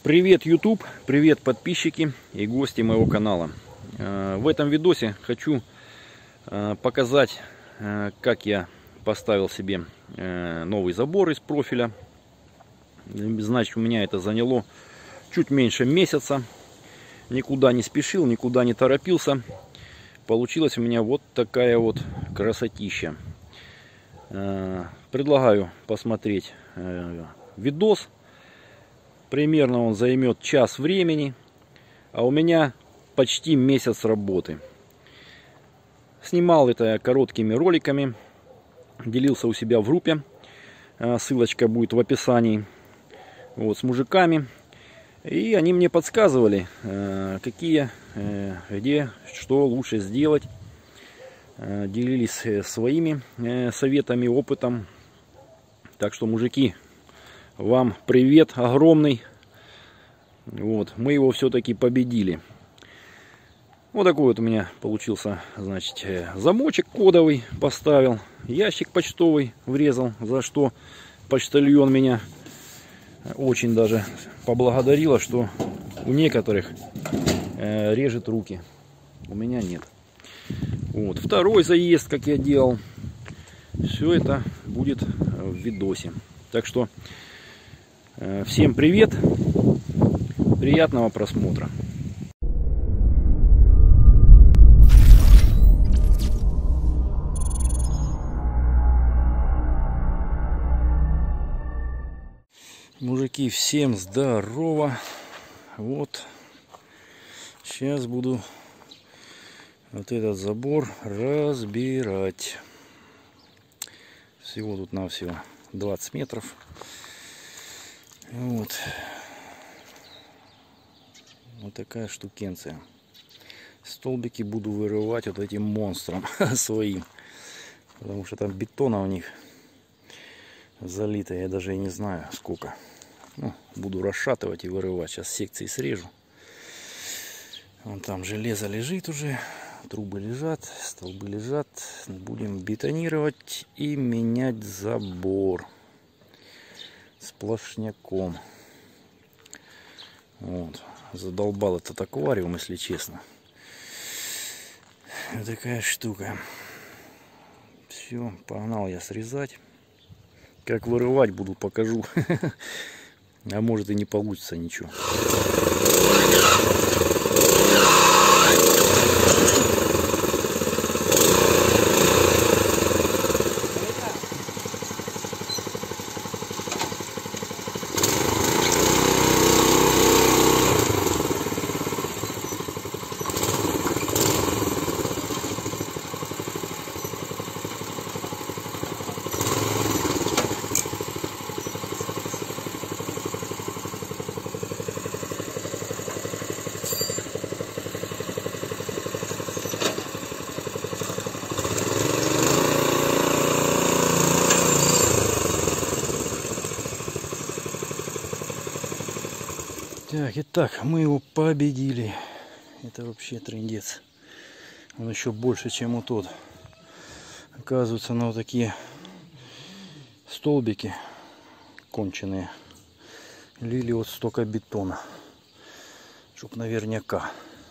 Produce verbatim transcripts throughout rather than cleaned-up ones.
Привет, YouTube, привет, подписчики и гости моего канала. В этом видосе хочу показать, как я поставил себе новый забор из профиля. Значит, у меня это заняло чуть меньше месяца. Никуда не спешил, никуда не торопился. Получилась у меня вот такая вот красотища. Предлагаю посмотреть видос. Примерно он займет час времени, а у меня почти месяц работы. Снимал это я короткими роликами, делился у себя в группе, ссылочка будет в описании, вот, с мужиками. И они мне подсказывали, какие, где, что лучше сделать. Делились своими советами, опытом. Так что, мужики, вам привет огромный. Вот, мы его все-таки победили. Вот такой вот у меня получился, значит, замочек кодовый поставил. Ящик почтовый врезал, за что почтальон меня очень даже поблагодарила, что у некоторых э, режет руки. У меня нет. Вот, второй заезд, как я делал. Все это будет в видосе. Так что всем привет, приятного просмотра. Мужики, всем здорово. Вот сейчас буду вот этот забор разбирать. Всего тут навсего двадцать метров. Вот. Вот такая штукенция. Столбики буду вырывать вот этим монстром своим. Потому что там бетона у них залито. Я даже и не знаю сколько. Ну, буду расшатывать и вырывать. Сейчас секции срежу. Вон там железо лежит уже. Трубы лежат. Столбы лежат. Будем бетонировать и менять забор. Сплошняком. Вот. Задолбал этот аквариум, если честно. Вот такая штука. Все, погнал я срезать. Как вырывать буду, покажу. А может и не получится ничего. Так, итак, мы его победили. Это вообще трындец. Он еще больше, чем у тот. Оказывается, на вот такие столбики конченые лили вот столько бетона. Чтоб наверняка.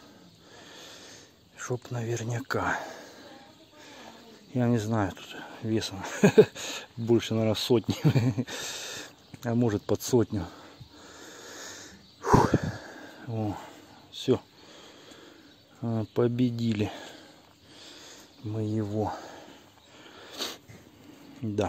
Чтоб наверняка. Я не знаю, тут весом больше, наверное, сотни. А может под сотню. О, все, победили мы его. Да.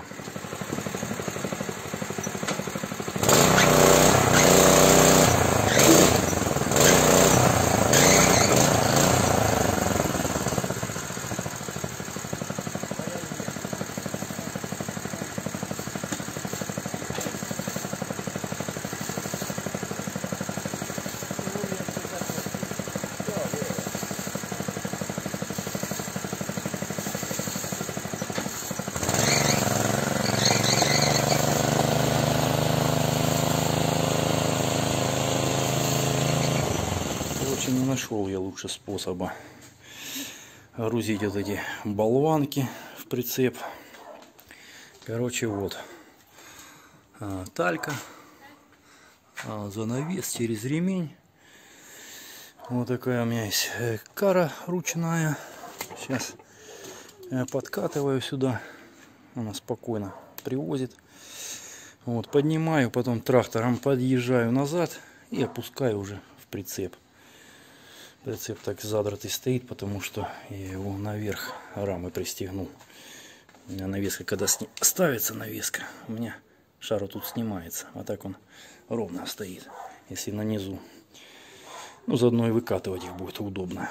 Не нашел я лучше способа грузить вот эти болванки в прицеп. Короче, вот талька, а, занавес через ремень. Вот такая у меня есть кара ручная. Сейчас подкатываю сюда. Она спокойно привозит. Вот, поднимаю, потом трактором подъезжаю назад и опускаю уже в прицеп. Прицеп так задратый стоит, потому что я его наверх рамы пристегнул. У меня навеска, когда сни... ставится навеска, у меня шар вот тут снимается. А так он ровно стоит. Если на низу. Ну, заодно и выкатывать их будет удобно.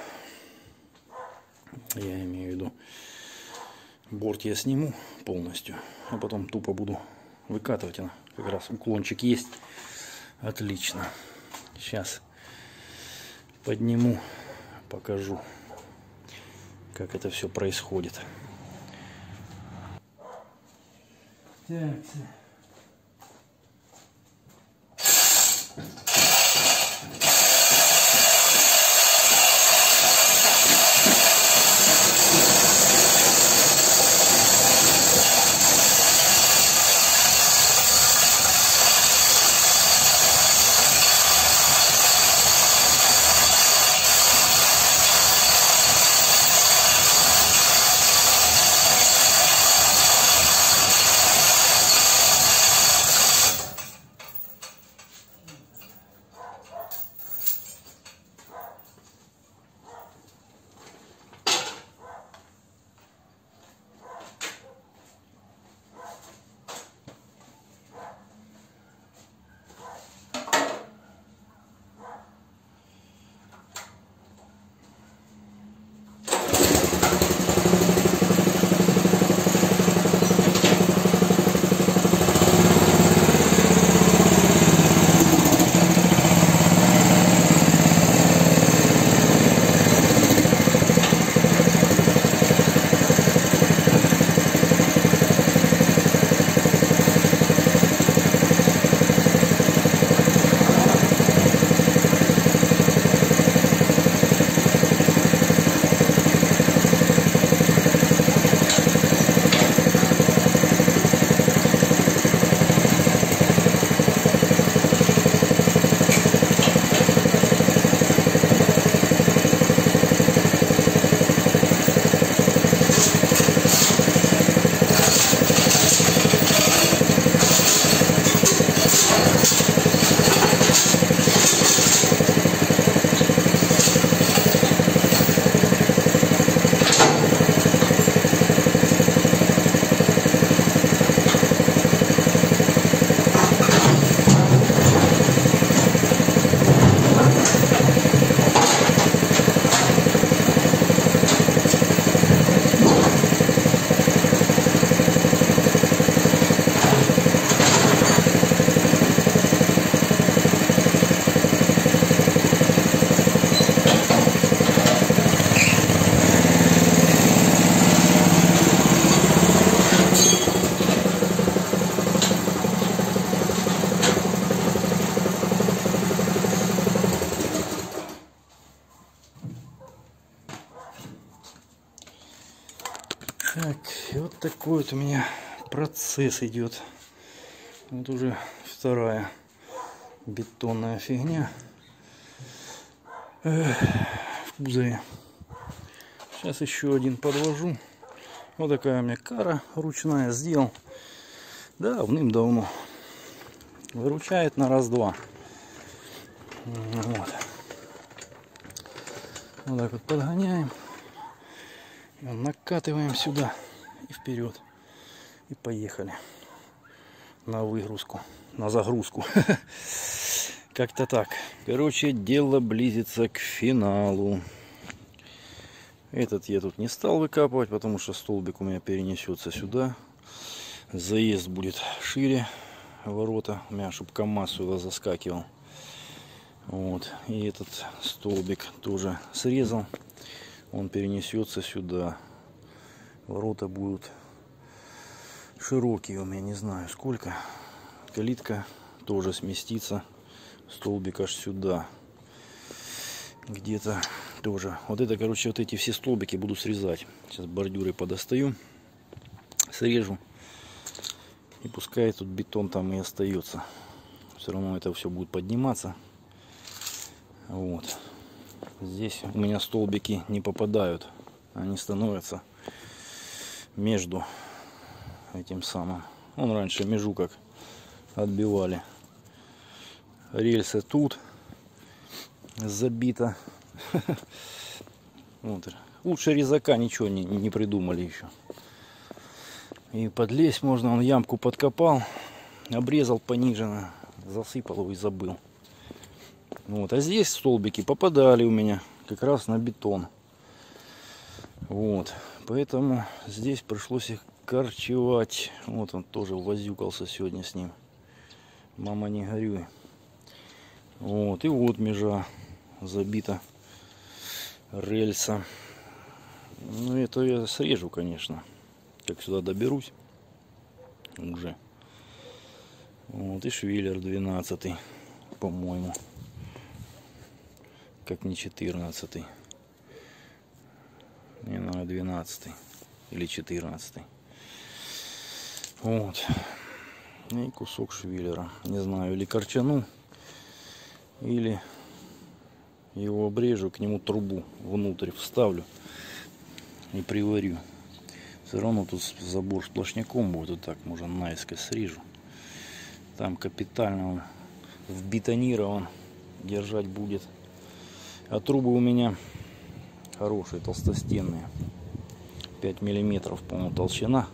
Я имею в виду, борт я сниму полностью, а потом тупо буду выкатывать. Она как раз уклончик есть. Отлично. Сейчас подниму, покажу, как это все происходит. Так. Так, и вот такой вот у меня процесс идет. Вот уже вторая бетонная фигня Эх, в кузове. Сейчас еще один подвожу. Вот такая у меня кара ручная, сделал давным-давно. Выручает на раз-два. Вот. Вот так вот подгоняем. Накатываем сюда и вперед. И поехали. На выгрузку. На загрузку. Как-то так. Короче, дело близится к финалу. Этот я тут не стал выкапывать, потому что столбик у меня перенесется сюда. Заезд будет шире ворота. У меня, чтобы КамАЗ сюда заскакивал. Вот. И этот столбик тоже срезал. Он перенесется сюда. Ворота будут широкие у меня, не знаю сколько. Калитка тоже сместится. Столбик аж сюда. Где-то тоже. Вот это, короче, вот эти все столбики буду срезать. Сейчас бордюры подостаю. Срежу. И пускай тут бетон там и остается. Все равно это все будет подниматься. Вот. Здесь у меня столбики не попадают. Они становятся между этим самым. Он раньше межу как отбивали. Рельсы тут забито. Вот. Лучше резака ничего не, не придумали еще. И подлезть можно. Он ямку подкопал, обрезал пониженно, засыпал его и забыл. Вот. А здесь столбики попадали у меня как раз на бетон. Вот. Поэтому здесь пришлось их корчевать. Вот он тоже возюкался сегодня с ним. Мама, не горюй. Вот. И вот межа забита рельса. Ну, это я срежу, конечно. Как сюда доберусь уже. Вот. И швеллер двенадцатый, по-моему. Как не четырнадцатый. Не знаю, двенадцатый или четырнадцатый. Вот. И кусок швеллера. Не знаю, или корчану, или его обрежу, к нему трубу внутрь вставлю и приварю. Все равно тут забор сплошняком будет. Вот так, можно наискось срежу. Там капитально он вбетонирован. Держать будет. А трубы у меня хорошие, толстостенные. пять миллиметров, по-моему, толщина.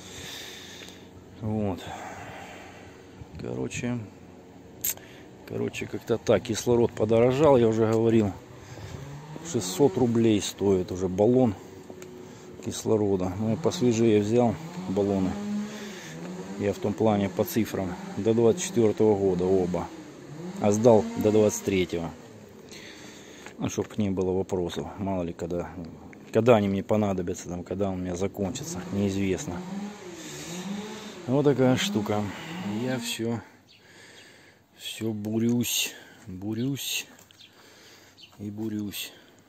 Вот. Короче, короче, как-то так. Кислород подорожал, я уже говорил. шестьсот рублей стоит уже баллон кислорода. Ну, посвежее взял баллоны. Я в том плане по цифрам. До двадцать четвёртого года оба. А сдал до двадцать третьего. Ну, чтобы не было вопросов. Мало ли, когда, когда они мне понадобятся, там, когда он у меня закончится, неизвестно. Вот такая штука. Я все, все бурюсь, бурюсь и бурюсь.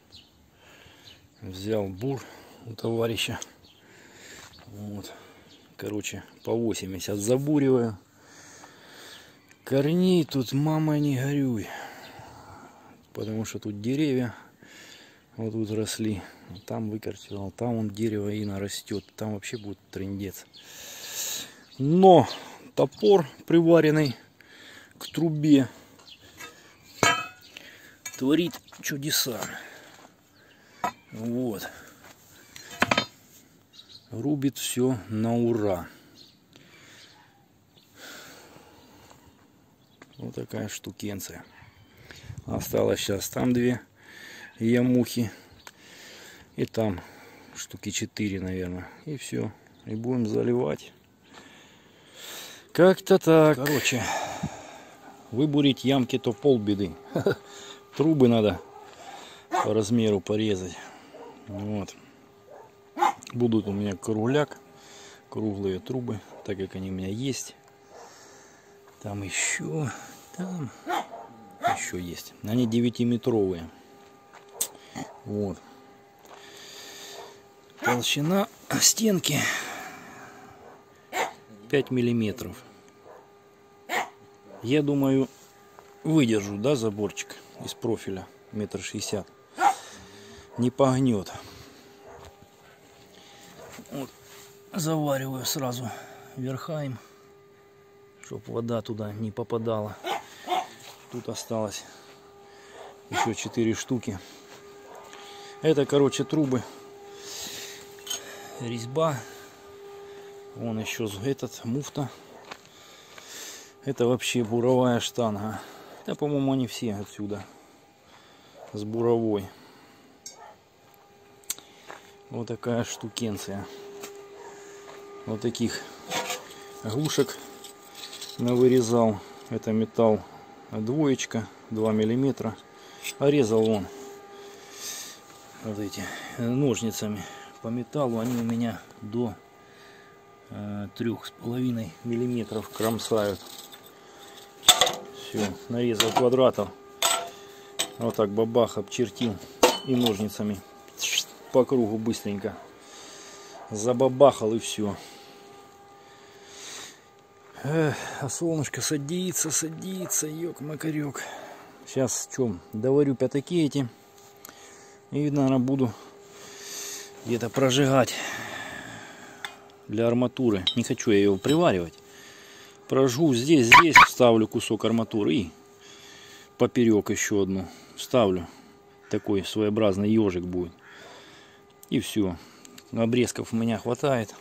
Взял бур у товарища. Вот. Короче, по восемьдесят забуриваю. Корней тут, мама, не горюй. Потому что тут деревья вот тут росли. Там выкорчевал. Там он дерево и нарастет. Там вообще будет трындец. Но топор, приваренный к трубе, творит чудеса. Вот. Рубит все на ура. Вот такая штукенция. Осталось сейчас там две ямухи. И там штуки четыре, наверное. И все. И будем заливать. Как-то так. Короче, выбурить ямки то полбеды. Трубы надо по размеру порезать. Вот. Будут у меня кругляк. Круглые трубы. Так как они у меня есть. Там еще. Там еще есть. Они девятиметровые. Вот. Толщина стенки пять миллиметров. Я думаю, выдержу, да, заборчик из профиля метр шестьдесят. Не погнет. Вот. Завариваю сразу верхаем, чтобы вода туда не попадала. Тут осталось еще четыре штуки. Это, короче, трубы. Резьба. Вон еще этот муфта. Это вообще буровая штанга. Да, по-моему, они все отсюда. С буровой. Вот такая штукенция. Вот таких глушек навырезал. Это металл двоечка, два миллиметра. А резал он вот эти ножницами по металлу. Они у меня до э, трех с половиной миллиметров кромсают. Все, нарезал квадратов. Вот так бабах обчертил и ножницами по кругу быстренько забабахал, и все. Эх, а солнышко садится, садится, ёк-макарёк. Сейчас что, доварю пятаки эти. И, наверное, буду где-то прожигать для арматуры. Не хочу я его приваривать. Прожгу здесь, здесь вставлю кусок арматуры и поперек еще одну вставлю. Такой своеобразный ежик будет. И все. Обрезков у меня хватает.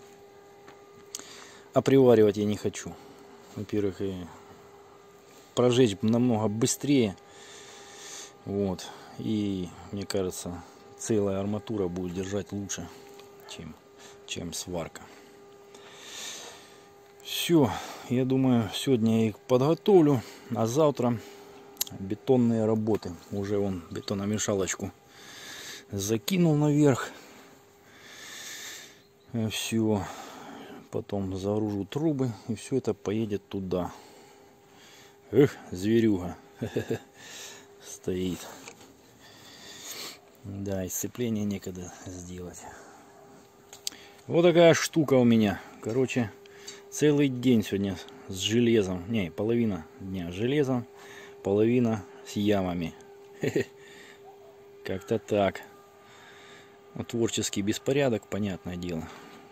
А приваривать я не хочу. Во-первых, и прожечь намного быстрее. Вот. И мне кажется, целая арматура будет держать лучше, чем, чем сварка. Все. Я думаю, сегодня я их подготовлю. А завтра бетонные работы. Уже он бетономешалочку закинул наверх. Все. Потом загружу трубы, и все это поедет туда. Эх, зверюга стоит. Да, и сцепление некогда сделать. Вот такая штука у меня. Короче, целый день сегодня с железом. Не, половина дня с железом, половина с ямами. Как-то так. Вот творческий беспорядок, понятное дело.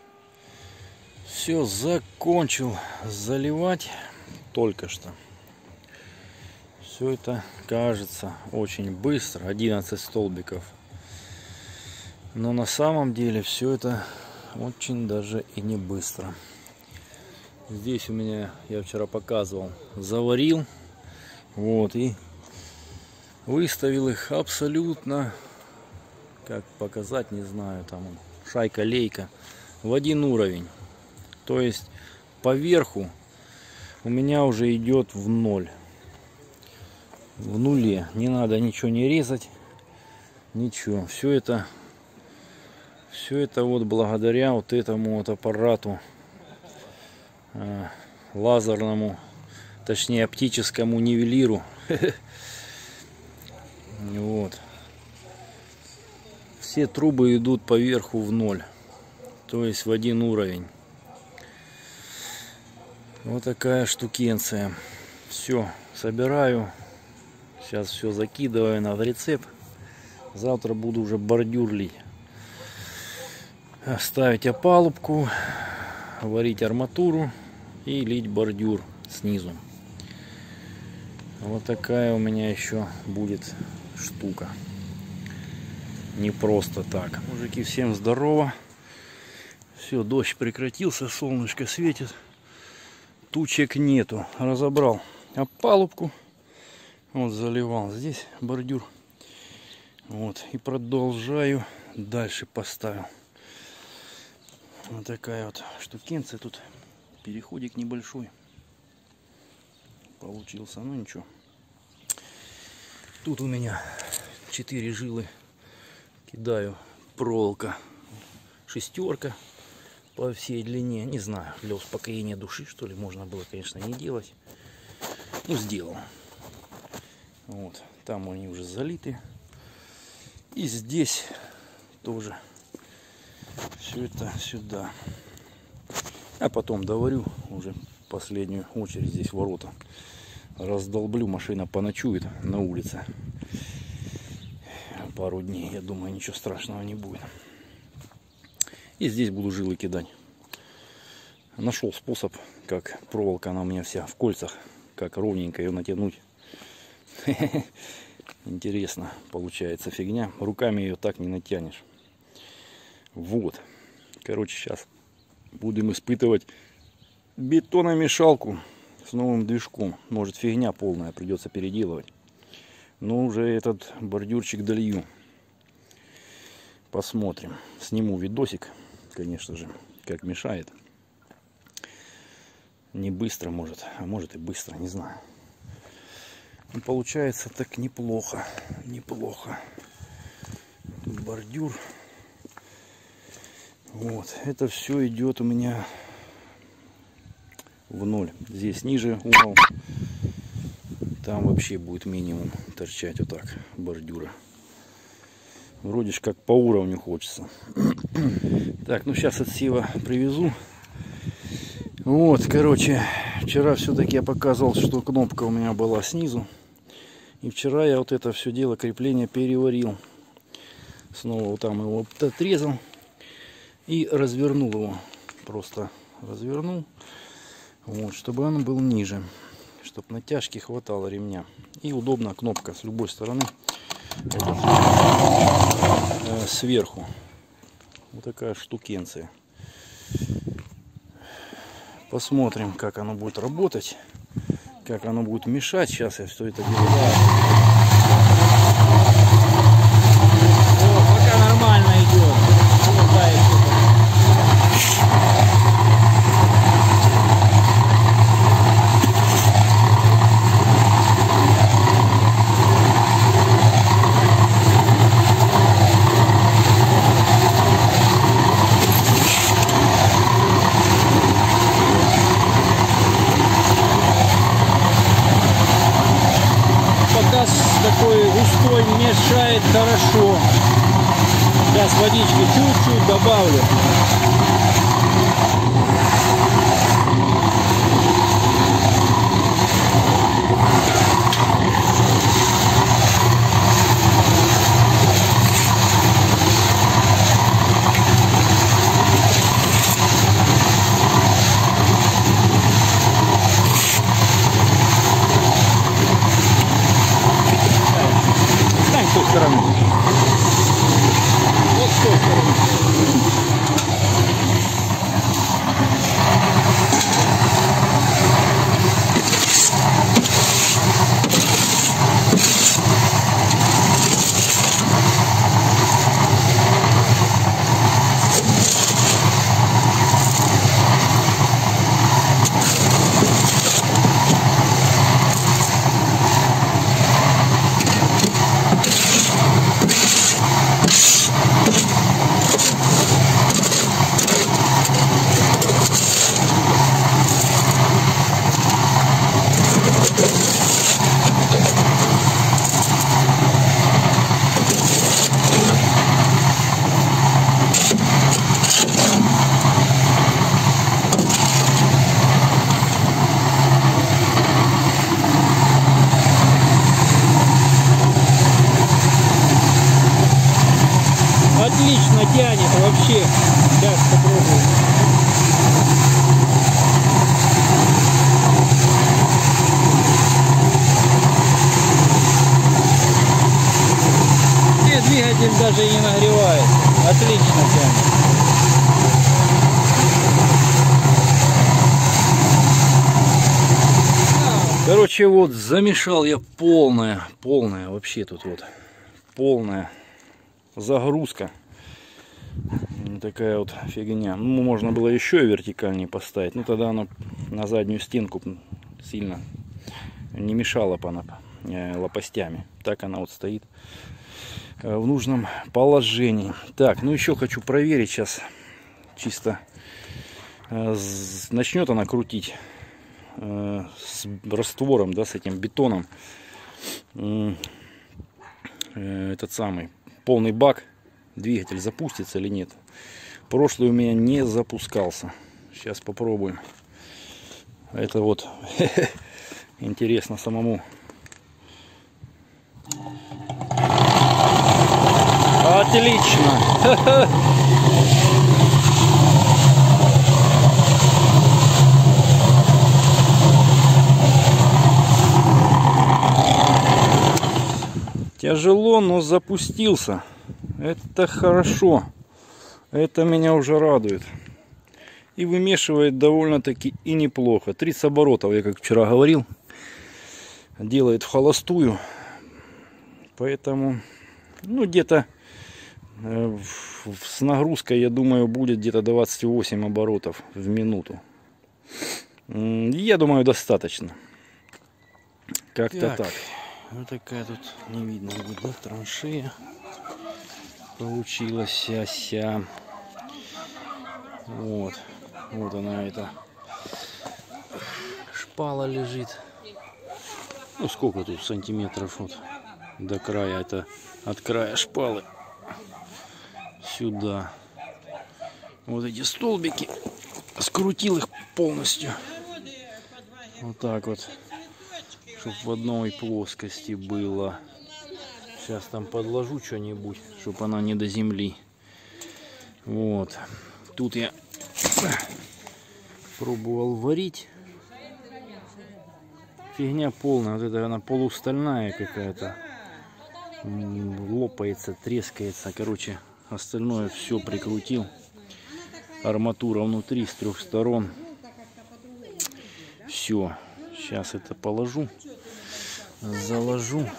Все, закончил заливать только что. Все это кажется очень быстро, одиннадцать столбиков. Но на самом деле все это очень даже и не быстро. Здесь у меня, я вчера показывал, заварил. Вот, и выставил их абсолютно, как показать, не знаю, там шайка-лейка, в один уровень. То есть по верху у меня уже идет в ноль. В нуле. Не надо ничего не резать. Ничего. Все это, все это вот благодаря вот этому вот аппарату э, лазерному, точнее оптическому нивелиру. Вот. Все трубы идут по верху в ноль. То есть в один уровень. Вот такая штукенция. Все, собираю. Сейчас все закидываю на прицеп. Завтра буду уже бордюр лить. Ставить опалубку, варить арматуру и лить бордюр снизу. Вот такая у меня еще будет штука. Не просто так. Мужики, всем здорово. Все, дождь прекратился, солнышко светит. Тучек нету. Разобрал опалубку. Вот заливал здесь бордюр. Вот. И продолжаю дальше поставил. Вот такая вот штукенция. Тут переходик небольшой получился. Ну ничего. Тут у меня четыре жилы. Кидаю проволока. Шестерка. По всей длине, не знаю, для успокоения души, что ли, можно было, конечно, не делать. Ну, сделал. Вот, там они уже залиты. И здесь тоже все это сюда. А потом доварю уже последнюю очередь здесь ворота. Раздолблю, машина поночует на улице. Пару дней, я думаю, ничего страшного не будет. И здесь буду жилы кидать. Нашел способ, как проволока, она у меня вся в кольцах, как ровненько ее натянуть. Интересно получается фигня. Руками ее так не натянешь. Вот. Короче, сейчас будем испытывать бетономешалку с новым движком. Может, фигня полная, придется переделывать. Но уже этот бордюрчик долью. Посмотрим. Сниму видосик, конечно же, как мешает. Не быстро, может, а может и быстро, не знаю. Но получается так неплохо. Неплохо. Тут бордюр. Вот. Это все идет у меня в ноль. Здесь ниже угол. Там вообще будет минимум торчать вот так бордюра. Вроде ж как по уровню хочется. Так, ну сейчас отсева привезу. Вот, короче, вчера все-таки я показывал, что кнопка у меня была снизу. И вчера я вот это все дело крепления переварил. Снова вот там его отрезал и развернул его. Просто развернул, вот, чтобы он был ниже, чтобы натяжки хватало ремня. И удобно кнопка с любой стороны. Это, э, сверху. Вот такая штукенция. Посмотрим, как оно будет работать, как оно будет мешать. Сейчас я все это делаю. О, пока нормально идет. Такой густой мешает хорошо. Сейчас водички чуть-чуть добавлю. С той стороны. Вот с той стороны. Отлично тянет вообще. Сейчас попробую. И двигатель даже не нагревает. Отлично тянет. Короче, вот замешал я полная, полная вообще тут вот полная загрузка. Такая вот фигня. Ну, можно было еще и вертикальнее поставить, но тогда она на заднюю стенку сильно не мешала бы она лопастями. Так она вот стоит в нужном положении. Так, ну еще хочу проверить сейчас. Чисто начнет она крутить с раствором, да, с этим бетоном. Этот самый полный бак. Двигатель запустится или нет. Прошлый у меня не запускался. Сейчас попробуем. Это вот интересно самому. Отлично. Тяжело, но запустился. Это хорошо. Это меня уже радует. И вымешивает довольно-таки и неплохо. тридцать оборотов, я как вчера говорил, делает в холостую. Поэтому, ну, где-то э, с нагрузкой, я думаю, будет где-то двадцать восемь оборотов в минуту. Я думаю, достаточно. Как-то так. Вот такая тут не видно, да, траншея получилась. Ся. Вот. Вот она, эта шпала лежит. Ну сколько тут сантиметров вот до края, это от края шпалы сюда. Вот эти столбики скрутил их полностью. Вот так вот. Чтобы в одной плоскости было. Сейчас там подложу что-нибудь, чтобы она не до земли. Вот. Тут я пробовал варить. Фигня полная. Вот это она полустальная какая-то. Лопается, трескается. Короче, остальное все прикрутил. Арматура внутри с трех сторон. Все. Сейчас это положу. Заложу.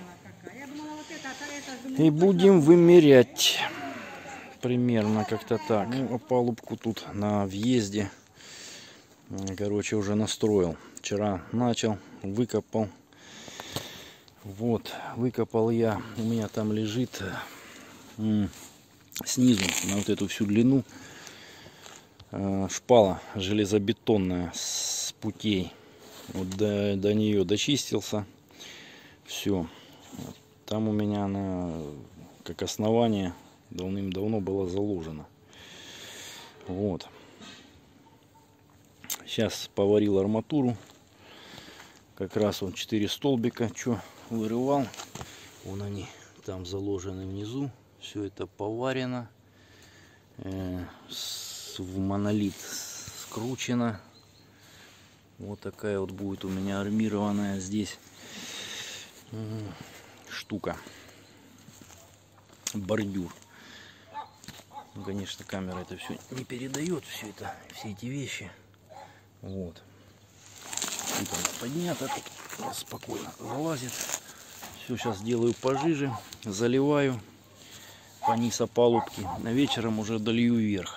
И будем вымерять. Примерно как-то так. Ну, опалубку тут на въезде. Короче, уже настроил. Вчера начал, выкопал. Вот, выкопал я. У меня там лежит м, снизу на вот эту всю длину э, шпала железобетонная с путей. Вот до, до нее дочистился. Все. Там у меня она как основание давным-давно была заложена. Вот. Сейчас поварил арматуру. Как раз он четыре столбика, что вырывал. Вон они там заложены внизу. Все это поварено. Э, с, в монолит скручено. Вот такая вот будет у меня армированная здесь э, штука. Бордюр. Ну, конечно, камера это все не передает, все это, все эти вещи. Вот. Тут она поднята, тут спокойно залазит. Все, сейчас делаю пожиже, заливаю по низ опалубки. На вечером уже долью вверх.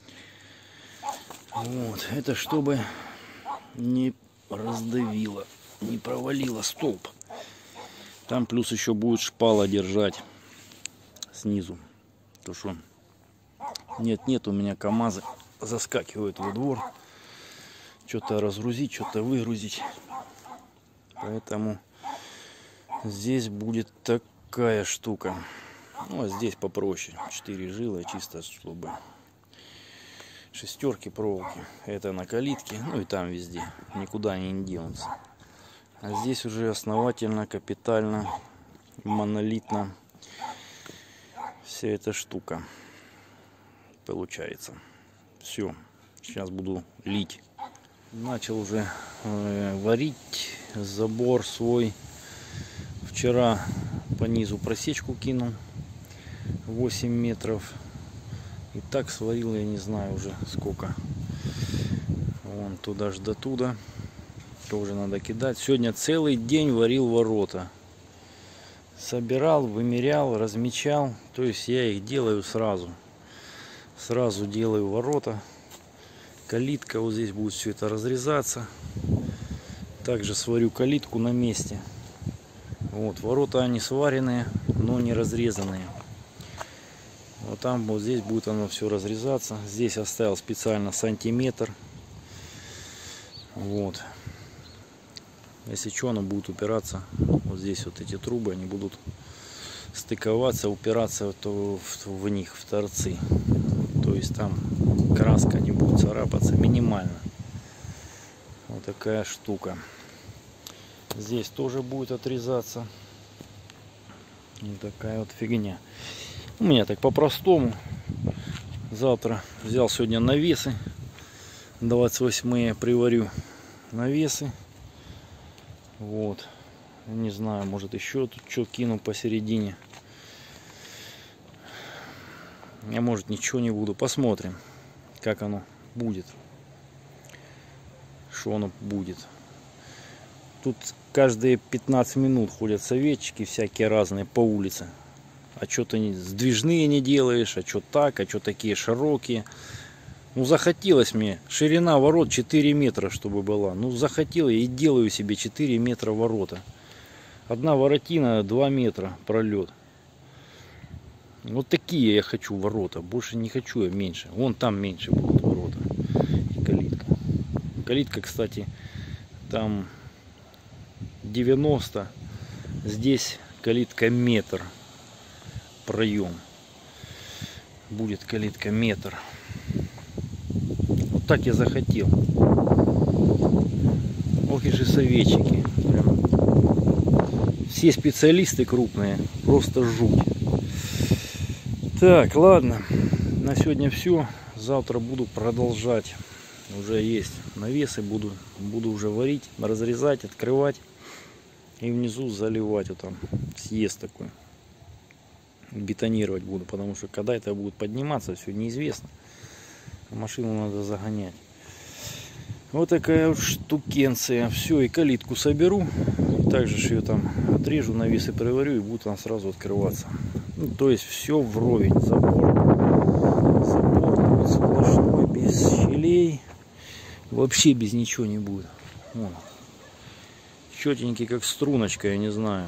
Вот, это чтобы не раздавило, не провалило столб. Там плюс еще будет шпала держать снизу. То что нет-нет, у меня КамАЗы заскакивают во двор. Что-то разгрузить, что-то выгрузить. Поэтому здесь будет такая штука. Ну, а здесь попроще. Четыре жилы, чисто чтобы шестерки проволоки. Это на калитке, ну и там везде. Никуда они не денутся. А здесь уже основательно, капитально, монолитно вся эта штука получается. Все. Сейчас буду лить. Начал уже э, варить забор свой. Вчера по низу просечку кинул восемь метров. И так сварил, я не знаю уже сколько. Вон туда ж до туда. Тоже надо кидать. Сегодня целый день варил ворота. Собирал, вымерял, размечал. То есть я их делаю сразу. Сразу делаю ворота. Калитка, вот здесь будет все это разрезаться. Также сварю калитку на месте. Вот, ворота они сваренные, но не разрезанные. Вот там, вот здесь будет оно все разрезаться. Здесь оставил специально сантиметр. Вот. Если что, оно будет упираться. Вот здесь вот эти трубы, они будут стыковаться, упираться в, в, в них, в торцы. То есть там краска не будет царапаться минимально. Вот такая штука. Здесь тоже будет отрезаться. Вот такая вот фигня. У меня так по-простому. Завтра взял сегодня навесы. двадцать восьмые приварю навесы. Вот. Не знаю, может еще тут что кину посередине. Я, может, ничего не буду. Посмотрим, как оно будет. Что оно будет. Тут каждые пятнадцать минут ходят советчики всякие разные по улице. А что ты сдвижные не делаешь, а что так, а что такие широкие. Ну, захотелось мне. Ширина ворот четыре метра, чтобы была. Ну, захотел я и делаю себе четыре метра ворота. Одна воротина два метра пролет. Вот такие я хочу ворота. Больше не хочу я меньше. Вон там меньше будут ворота. И калитка. Калитка, кстати, там девяносто. Здесь калитка метр. Проем. Будет калитка метр. Вот так я захотел. Ох и же советчики. Прям. Все специалисты крупные. Просто жуть. Так, ладно. На сегодня все. Завтра буду продолжать. Уже есть навесы. Буду, буду уже варить, разрезать, открывать. И внизу заливать. Вот там съезд такой. Бетонировать буду. Потому что когда это будет подниматься, все неизвестно. Машину надо загонять. Вот такая вот штукенция. Все, и калитку соберу. Также ее там отрежу, навесы приварю, и будет она сразу открываться. Ну, то есть все вровень. Забор. Забор будет сплошной, без щелей. Вообще без ничего не будет. Вон. Четенький, как струночка, я не знаю.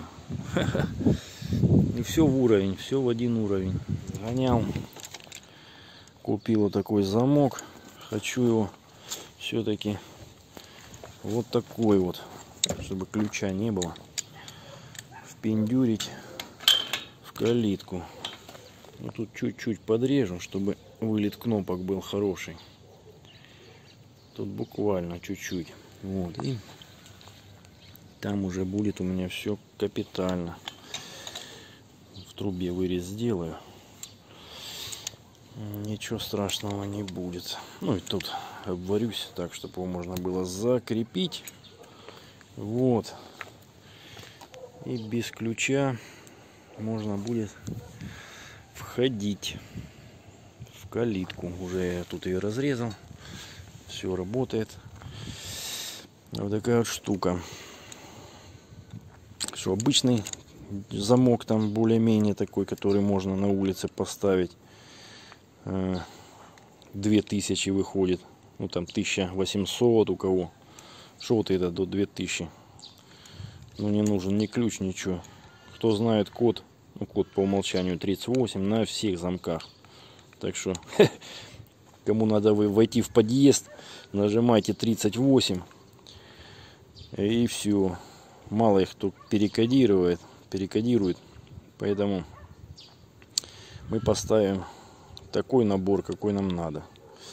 И все в уровень, все в один уровень. Гонял. Купил вот такой замок. Хочу его все-таки вот такой вот, чтобы ключа не было, впендюрить в калитку. Вот тут чуть-чуть подрежу, чтобы вылет кнопок был хороший. Тут буквально чуть-чуть. Вот. И там уже будет у меня все капитально. В трубе вырез сделаю. Ничего страшного не будет. Ну и тут обварюсь так, чтобы его можно было закрепить. Вот. И без ключа можно будет входить в калитку. Уже я тут ее разрезал. Все работает. Вот такая вот штука. Что обычный замок там более-менее такой, который можно на улице поставить. Две тысячи выходит. Ну там тысяча восемьсот у кого. Что вот это до две тысячи. Ну не нужен ни ключ, ничего. Кто знает код. Ну код по умолчанию тридцать восемь на всех замках. Так что кому надо вы войти в подъезд, нажимайте тридцать восемь. И все. Мало их кто перекодирует. Перекодирует. Поэтому мы поставим такой набор, какой нам надо.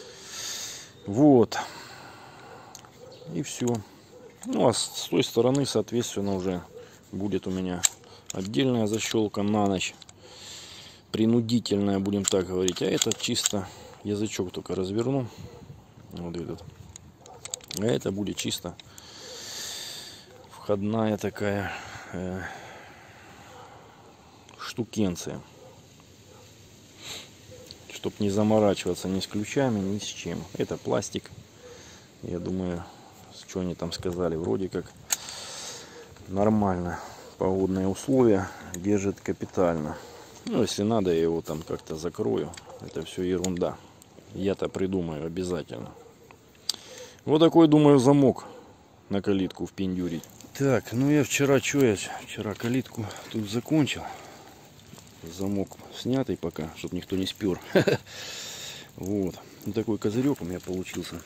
Вот. И все. Ну а с той стороны, соответственно, уже будет у меня отдельная защелка на ночь. Принудительная, будем так говорить. А это чисто язычок только разверну. Вот этот. А это будет чисто входная такая э, штукенция. Чтобы не заморачиваться ни с ключами, ни с чем. Это пластик. Я думаю, что они там сказали, вроде как нормально. Погодные условия держит капитально. Ну, если надо, я его там как-то закрою. Это все ерунда. Я-то придумаю обязательно. Вот такой, думаю, замок на калитку впендюрить. Так, ну я вчера, что я вчера калитку тут закончил. Замок снятый пока, чтобы никто не спер. Вот. Вот такой козырек у меня получился.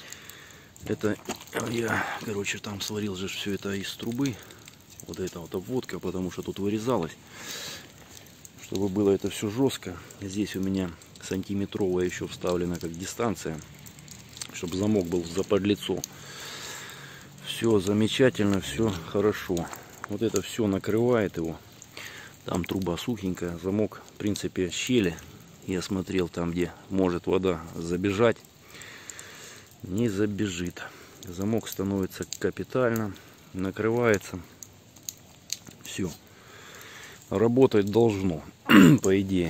Это я, короче, там сварил же все это из трубы. Вот это вот обводка, потому что тут вырезалось. Чтобы было это все жестко. Здесь у меня сантиметровая еще вставлена как дистанция. Чтобы замок был за подлицо. Все замечательно, все хорошо. Вот это все накрывает его. Там труба сухенькая, замок, в принципе, щели. Я смотрел там, где может вода забежать. Не забежит. Замок становится капитально, накрывается. Все. Работать должно, по идее.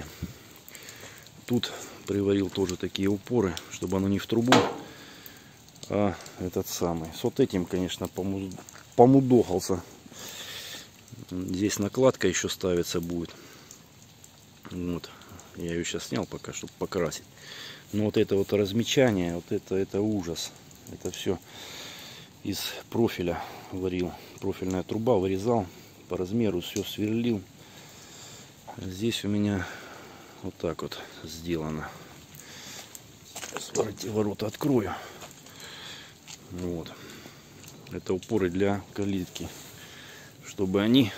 Тут приварил тоже такие упоры, чтобы оно не в трубу, а этот самый. С вот этим, конечно, помудохался. Здесь накладка еще ставится будет. Вот. Я ее сейчас снял пока, чтобы покрасить. Но вот это вот размечание, вот это, это ужас. Это все из профиля варил. Профильная труба вырезал. По размеру все сверлил. Здесь у меня вот так вот сделано. Сейчас ворота открою. Вот. Это упоры для калитки. Чтобы они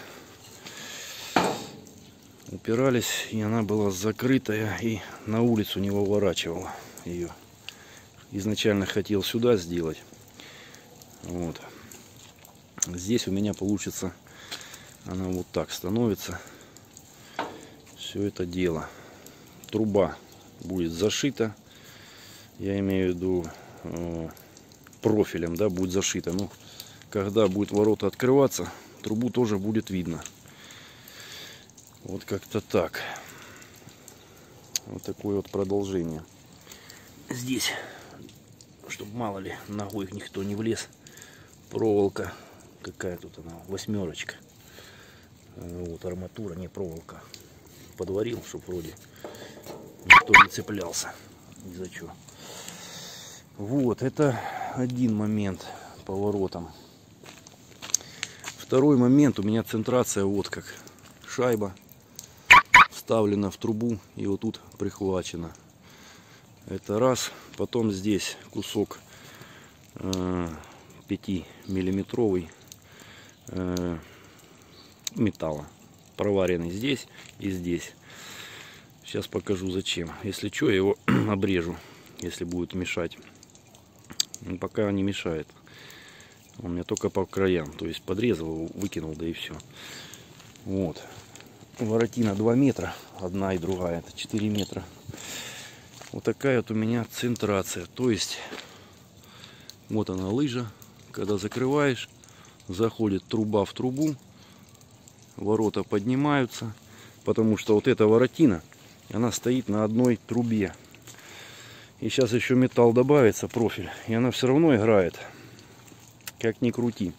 упирались, и она была закрытая, и на улицу не выворачивала ее. изначально хотел сюда сделать. Вот. Здесь у меня получится, она вот так становится. Все это дело. Труба будет зашита. Я имею в виду э, профилем, да, будет зашита. Ну, когда будет ворота открываться, трубу тоже будет видно. Вот как-то так. Вот такое вот продолжение. Здесь, чтобы мало ли ногой никто не влез, проволока. Какая тут она? Восьмерочка. Вот арматура, не проволока. Подварил, чтобы вроде никто не цеплялся ни за что. Вот, это один момент поворотом. Второй момент, у меня центрация вот как. Шайба вставлена в трубу и вот тут прихвачена. Это раз. Потом здесь кусок э, пятимиллиметровый э, металла, проваренный здесь и здесь. Сейчас покажу зачем. Если что, я его обрежу, если будет мешать. Но пока не мешает. Он мне только по краям. То есть подрезал, выкинул, да и все. Вот. Воротина два метра. Одна и другая. Это четыре метра. Вот такая вот у меня центрация. То есть вот она лыжа. Когда закрываешь, заходит труба в трубу. Ворота поднимаются. Потому что вот эта воротина, она стоит на одной трубе. И сейчас еще металл добавится, профиль. И она все равно играет. Как ни крути.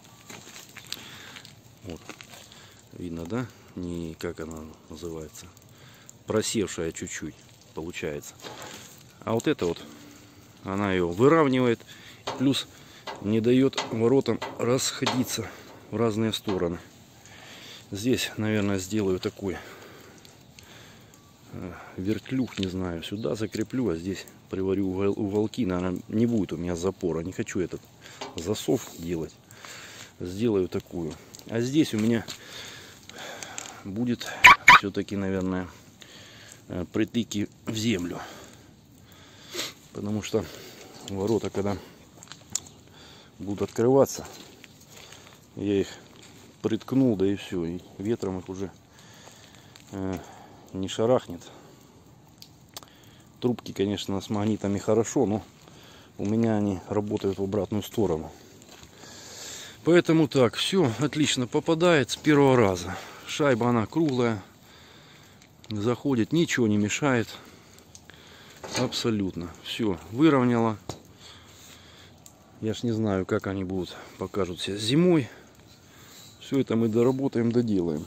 Вот. Видно, да? Не как она называется. Просевшая чуть-чуть получается. А вот это вот, она ее выравнивает. Плюс не дает воротам расходиться в разные стороны. Здесь, наверное, сделаю такой вертлюг, не знаю, сюда закреплю, а здесь приварю уголки. Наверное, не будет у меня запора. Не хочу этот засов делать. Сделаю такую. А здесь у меня будет все-таки, наверное, притыки в землю. Потому что ворота, когда будут открываться, я их приткнул, да и все. И ветром их уже э, не шарахнет. Трубки, конечно, с магнитами хорошо, но у меня они работают в обратную сторону. Поэтому так, все отлично попадает с первого раза. Шайба, она круглая, заходит, ничего не мешает. Абсолютно. Все, выровняла. Я ж не знаю, как они будут, покажут себя зимой. Все это мы доработаем, доделаем.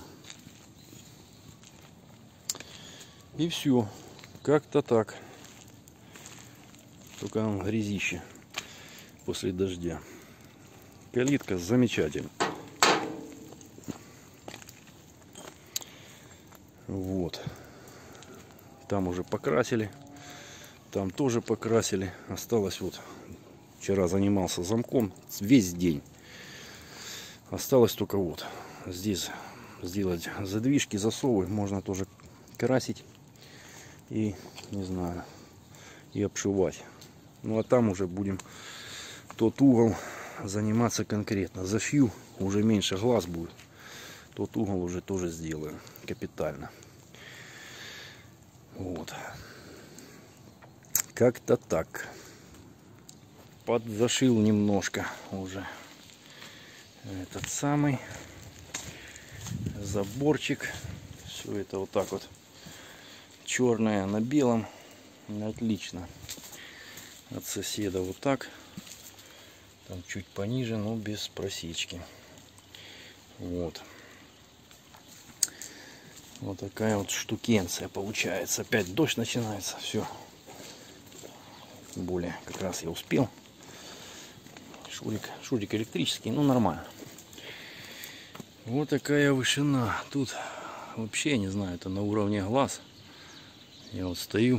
И все. Как-то так. Только там грязище после дождя. Калитка замечательная. Вот. Там уже покрасили. Там тоже покрасили. Осталось вот. Вчера занимался замком весь день. Осталось только вот. Здесь сделать задвижки, засовы. Можно тоже красить. И, не знаю, и обшивать. Ну, а там уже будем тот угол заниматься конкретно. Зашью, уже меньше глаз будет. Тот угол уже тоже сделаю капитально. Вот. Как-то так. Подзашил немножко уже этот самый заборчик. Все это вот так вот. Черное на белом. Отлично. От соседа вот так. Там чуть пониже, но без просечки. Вот. Вот такая вот штукенция получается. Опять дождь начинается. Все. Тем более, как раз я успел. Шурик, шурик электрический, ну нормально. Вот такая вышина. Тут вообще, не знаю, это на уровне глаз. Я вот стою.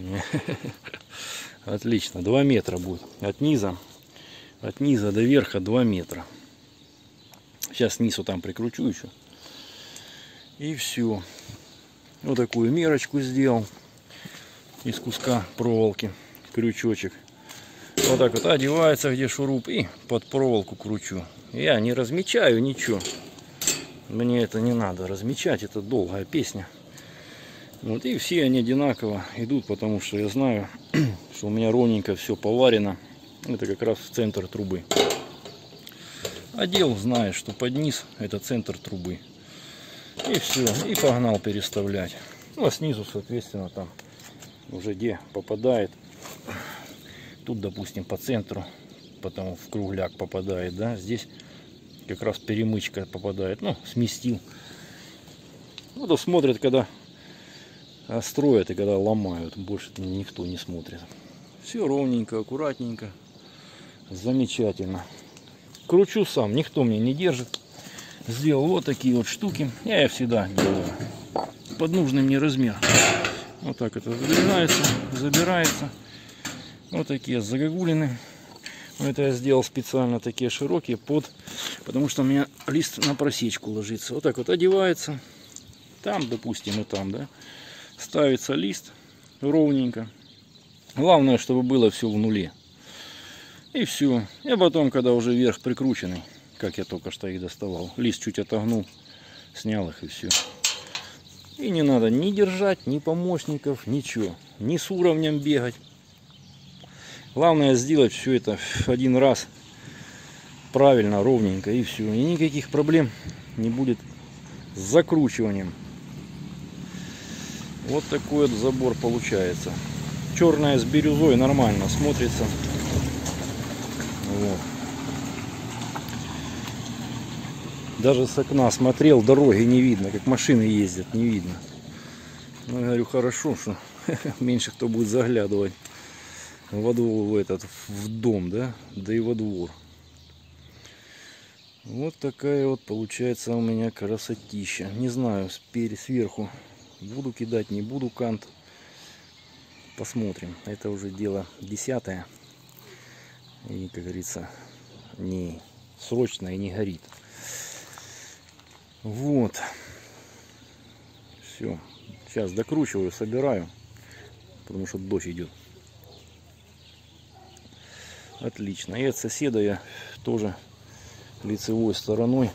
Отлично. два метра будет. От низа. От низа до верха два метра. Сейчас низ вот там прикручу еще. И все. Вот такую мерочку сделал. Из куска проволоки. Крючочек. Вот так вот одевается, где шуруп, и под проволоку кручу. Я не размечаю ничего. Мне это не надо размечать, это долгая песня. Вот, и все они одинаково идут, потому что я знаю, что у меня ровненько все поварено. Это как раз в центр трубы. Одел, знаешь, что под низ это центр трубы. И все, и погнал переставлять. Ну а снизу, соответственно, там уже где попадает. Тут, допустим, по центру, потом в кругляк попадает, да. Здесь как раз перемычка попадает, ну, сместил. Вот смотрят, когда строят и когда ломают. Больше никто не смотрит. Все ровненько, аккуратненько. Замечательно. Кручу сам, никто мне не держит. Сделал вот такие вот штуки. Я их всегда делаю под нужный мне размер. Вот так это задвигается, забирается. Вот такие загогулины. Это я сделал специально такие широкие под, потому что у меня лист на просечку ложится. Вот так вот одевается. Там, допустим, и там, да. Ставится лист ровненько. Главное, чтобы было все в нуле. И все. И потом, когда уже верх прикрученный, как я только что их доставал, лист чуть отогнул, снял их и все. И не надо ни держать, ни помощников, ничего. Ни с уровнем бегать. Главное сделать все это один раз правильно, ровненько, и все. И никаких проблем не будет с закручиванием. Вот такой вот забор получается. Черная с бирюзой нормально смотрится. Вот. Даже с окна смотрел, дороги не видно, как машины ездят, не видно. Ну, я говорю, хорошо, что меньше кто будет заглядывать во двор, в этот, в дом, да, да и во двор. Вот такая вот получается у меня красотища. Не знаю, спереди, сверху буду кидать, не буду кант. Посмотрим. Это уже дело десятое. И, как говорится, не срочно и не горит. Вот. Все. Сейчас докручиваю, собираю. Потому что дождь идет. Отлично. И от соседа я тоже лицевой стороной,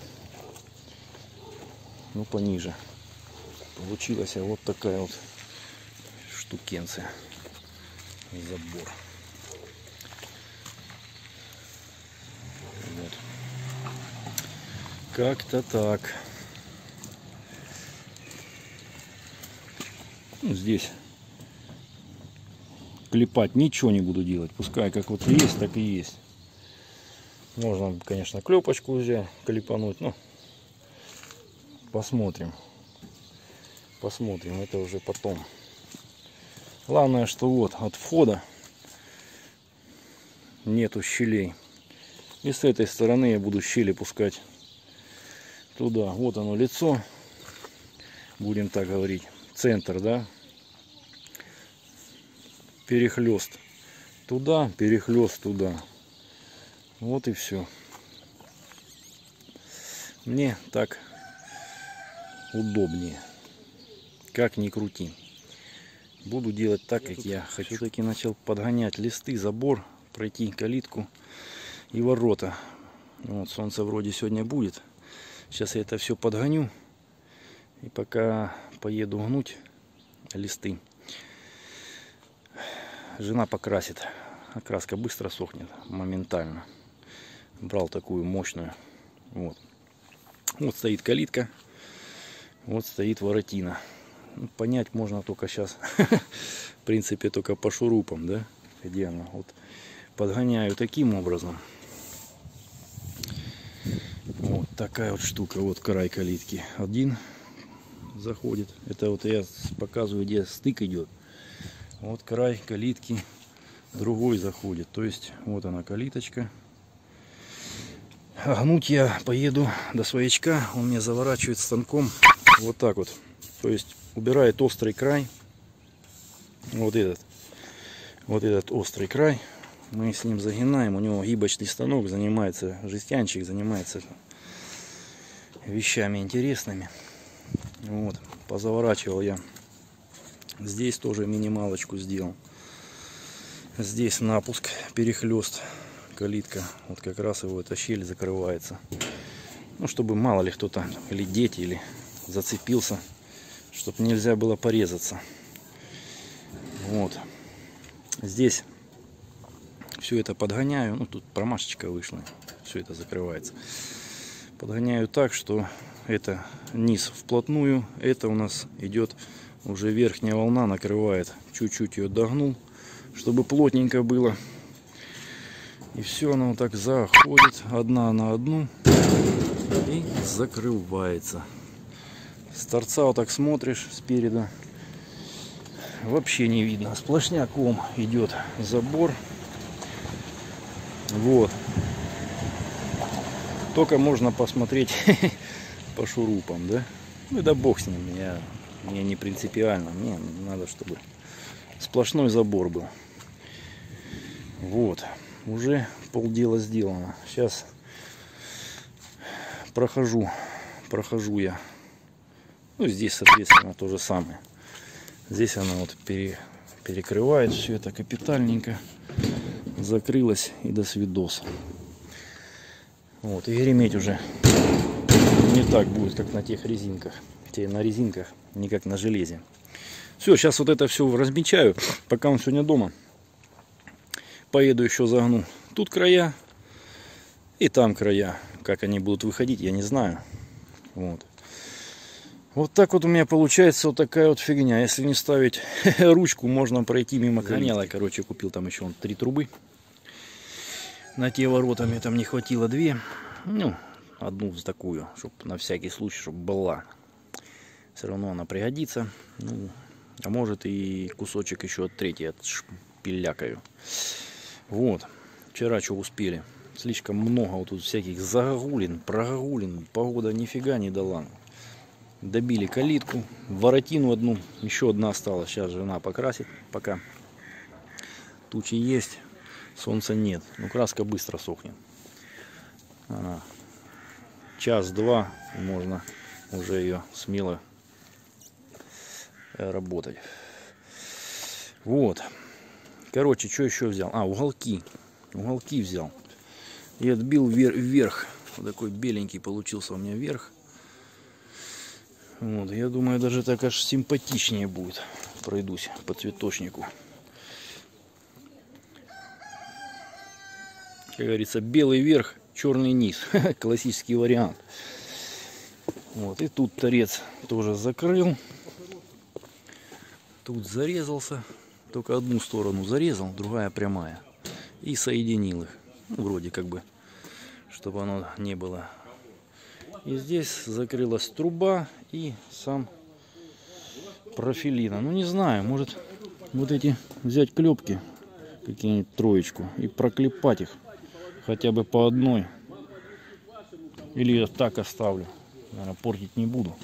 ну, пониже. Получилась вот такая вот штукенция. Забор. Вот. Как-то так. Ну, здесь клепать ничего не буду делать. Пускай как вот есть, так и есть. Можно, конечно, клепочку взять, клепануть. Но посмотрим. Посмотрим. Это уже потом. Главное, что вот от входа нету щелей. И с этой стороны я буду щели пускать туда. Вот оно лицо. Будем так говорить. Центр, да? Перехлест туда, перехлест туда. Вот и все. Мне так удобнее. Как ни крути. Буду делать так, как я хочу. Все-таки начал подгонять листы, забор, пройти калитку и ворота. Вот, солнце вроде сегодня будет. Сейчас я это все подгоню. И пока поеду гнуть листы, жена покрасит. Краска быстро сохнет, моментально. Брал такую мощную. Вот. Вот стоит калитка. Вот стоит воротина. Ну, понять можно только сейчас. В принципе, только по шурупам, да? Где она? Вот подгоняю таким образом. Вот такая вот штука. Вот край калитки. Один заходит. Это вот я показываю, где стык идет. Вот край калитки. Другой заходит. То есть вот она калиточка. А гнуть я поеду до своячка. Он мне заворачивает станком. Вот так вот. То есть убирает острый край. Вот этот. Вот этот острый край. Мы с ним загинаем. У него гибочный станок. Занимается, жестянчик занимается вещами интересными. Вот. Позаворачивал я. Здесь тоже минималочку сделал. Здесь напуск перехлест. Калитка, вот как раз его эта щель закрывается. Ну, чтобы мало ли кто-то, или дети, или зацепился, чтобы нельзя было порезаться. Вот. Здесь все это подгоняю. Ну, тут промашечка вышла. Все это закрывается. Подгоняю так, что это низ вплотную. Это у нас идет уже верхняя волна, накрывает. Чуть-чуть ее догнул, чтобы плотненько было. И все, оно вот так заходит одна на одну и закрывается. С торца вот так смотришь спереду, вообще не видно. Сплошняком идет забор. Вот. Только можно посмотреть по шурупам, да? Ну да бог с ним, я, мне не принципиально. Мне надо, чтобы сплошной забор был. Вот. Уже полдела сделано. Сейчас прохожу, прохожу я. Ну, здесь, соответственно, то же самое. Здесь она вот пере, перекрывает все это капитальненько. Закрылась и до свидос. Вот, и греметь уже не так будет, как на тех резинках. Те на резинках, не как на железе. Все, сейчас вот это все размечаю, пока он сегодня дома. Поеду еще загну тут края и там края. Как они будут выходить, я не знаю. Вот. Вот так вот у меня получается вот такая вот фигня. Если не ставить ручку, можно пройти мимо калитки. Короче, купил там еще вон три трубы. На те ворота мне там не хватило две. Ну, одну такую, чтобы на всякий случай, чтобы была. Все равно она пригодится. Ну, а может и кусочек еще от третьей отшпилякаю. Вот, вчера что успели. Слишком много вот тут всяких загогулин, прогогулин. Погода нифига не дала. Добили калитку, воротину одну, еще одна осталась. Сейчас жена покрасит, пока тучи есть, солнца нет. Ну, краска быстро сохнет. Час-два можно уже ее смело работать. Вот. Короче, что еще взял? А, уголки. Уголки взял. И отбил вверх. вверх. Вот такой беленький получился у меня верх. Вот, я думаю, даже так аж симпатичнее будет. Пройдусь по цветочнику. Как говорится, белый верх, черный низ. Классический вариант. Вот, и тут торец тоже закрыл. Тут зарезался. Только одну сторону зарезал, другая прямая. И соединил их. Ну, вроде как бы, чтобы оно не было. И здесь закрылась труба и сам профилина. Ну, не знаю, может вот эти взять клепки, какие-нибудь троечку, и проклепать их. Хотя бы по одной. Или я так оставлю. Наверное, портить не буду.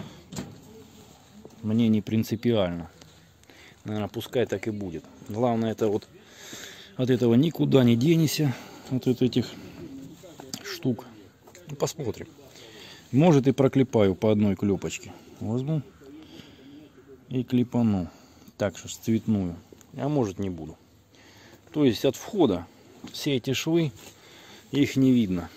Мне не принципиально. Наверное, пускай так и будет. Главное, это вот от этого никуда не денешься. Вот от этих штук. Ну, посмотрим. Может, и проклепаю по одной клепочке. Возьму и клепану. Так что цветную. А может, не буду. То есть от входа все эти швы, их не видно.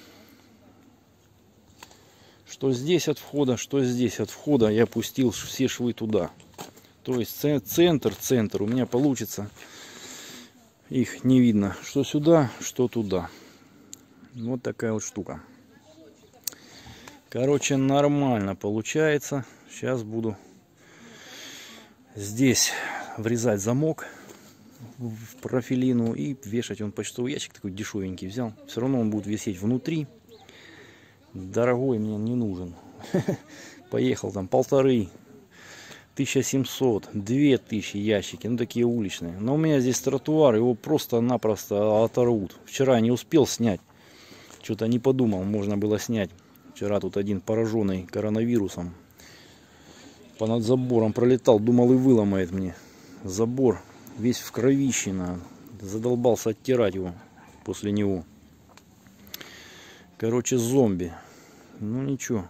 Что здесь от входа, что здесь от входа, я пустил все швы туда. То есть центр, центр у меня получится. Их не видно. Что сюда, что туда. Вот такая вот штука. Короче, нормально получается. Сейчас буду здесь врезать замок в профилину и вешать. Он почтовый ящик такой дешевенький взял. Все равно он будет висеть внутри. Дорогой мне не нужен. Поехал там полторы. тысяча семьсот, две тысячи ящики, ну такие уличные. Но у меня здесь тротуар, его просто-напросто оторвут. Вчера не успел снять, что-то не подумал, можно было снять. Вчера тут один пораженный коронавирусом понад забором пролетал, думал и выломает мне забор. Весь в кровищино, задолбался оттирать его после него. Короче, зомби. Ну ничего,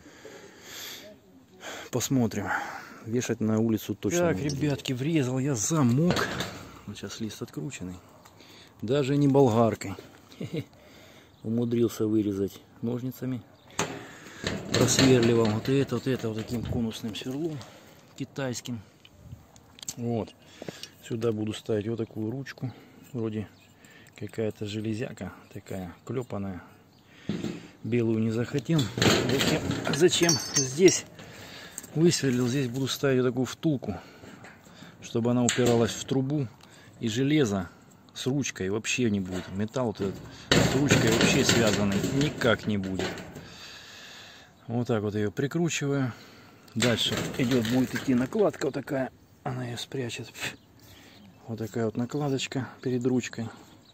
посмотрим. Вешать на улицу точно. Так, ребятки, врезал я замок. Вот сейчас лист открученный. Даже не болгаркой. Умудрился вырезать ножницами. Просверливал вот это, вот это вот таким конусным сверлом китайским. Вот. Сюда буду ставить вот такую ручку. Вроде какая-то железяка такая клепаная. Белую не захотел. Зачем, зачем здесь высверлил? Здесь буду ставить вот такую втулку, чтобы она упиралась в трубу. И железо с ручкой вообще не будет. Металл вот этот с ручкой вообще связанный никак не будет. Вот так вот ее прикручиваю. Дальше идет, будет идти накладка вот такая. Она ее спрячет. Вот такая вот накладочка перед ручкой.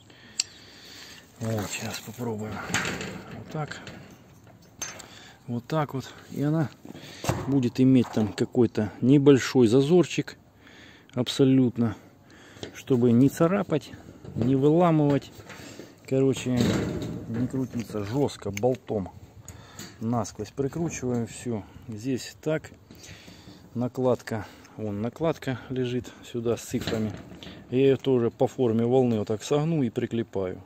Вот, сейчас попробуем. Вот так. Вот так вот. И она будет иметь там какой-то небольшой зазорчик. Абсолютно. Чтобы не царапать, не выламывать. Короче, не крутиться жестко болтом. Насквозь прикручиваем. Все. Здесь так. Накладка. Вон накладка лежит сюда с цифрами. Я ее тоже по форме волны вот так согну и приклепаю.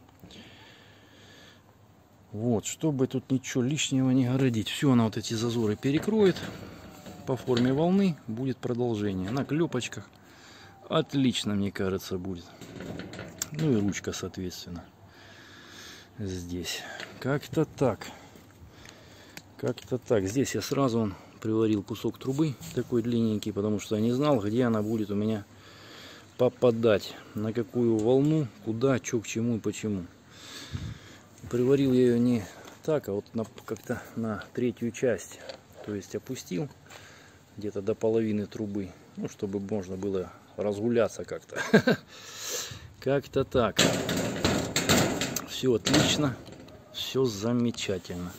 Вот, чтобы тут ничего лишнего не городить. Все, она вот эти зазоры перекроет. По форме волны будет продолжение. На клепочках. Отлично, мне кажется, будет. Ну и ручка, соответственно. Здесь. Как-то так. Как-то так. Здесь я сразу он приварил кусок трубы. Такой длинненький, потому что я не знал, где она будет у меня попадать. На какую волну, куда, что, к чему и почему. Приварил я ее не так, а вот как-то на третью часть. То есть опустил где-то до половины трубы. Ну, чтобы можно было разгуляться как-то. Как-то так. Все отлично. Все замечательно.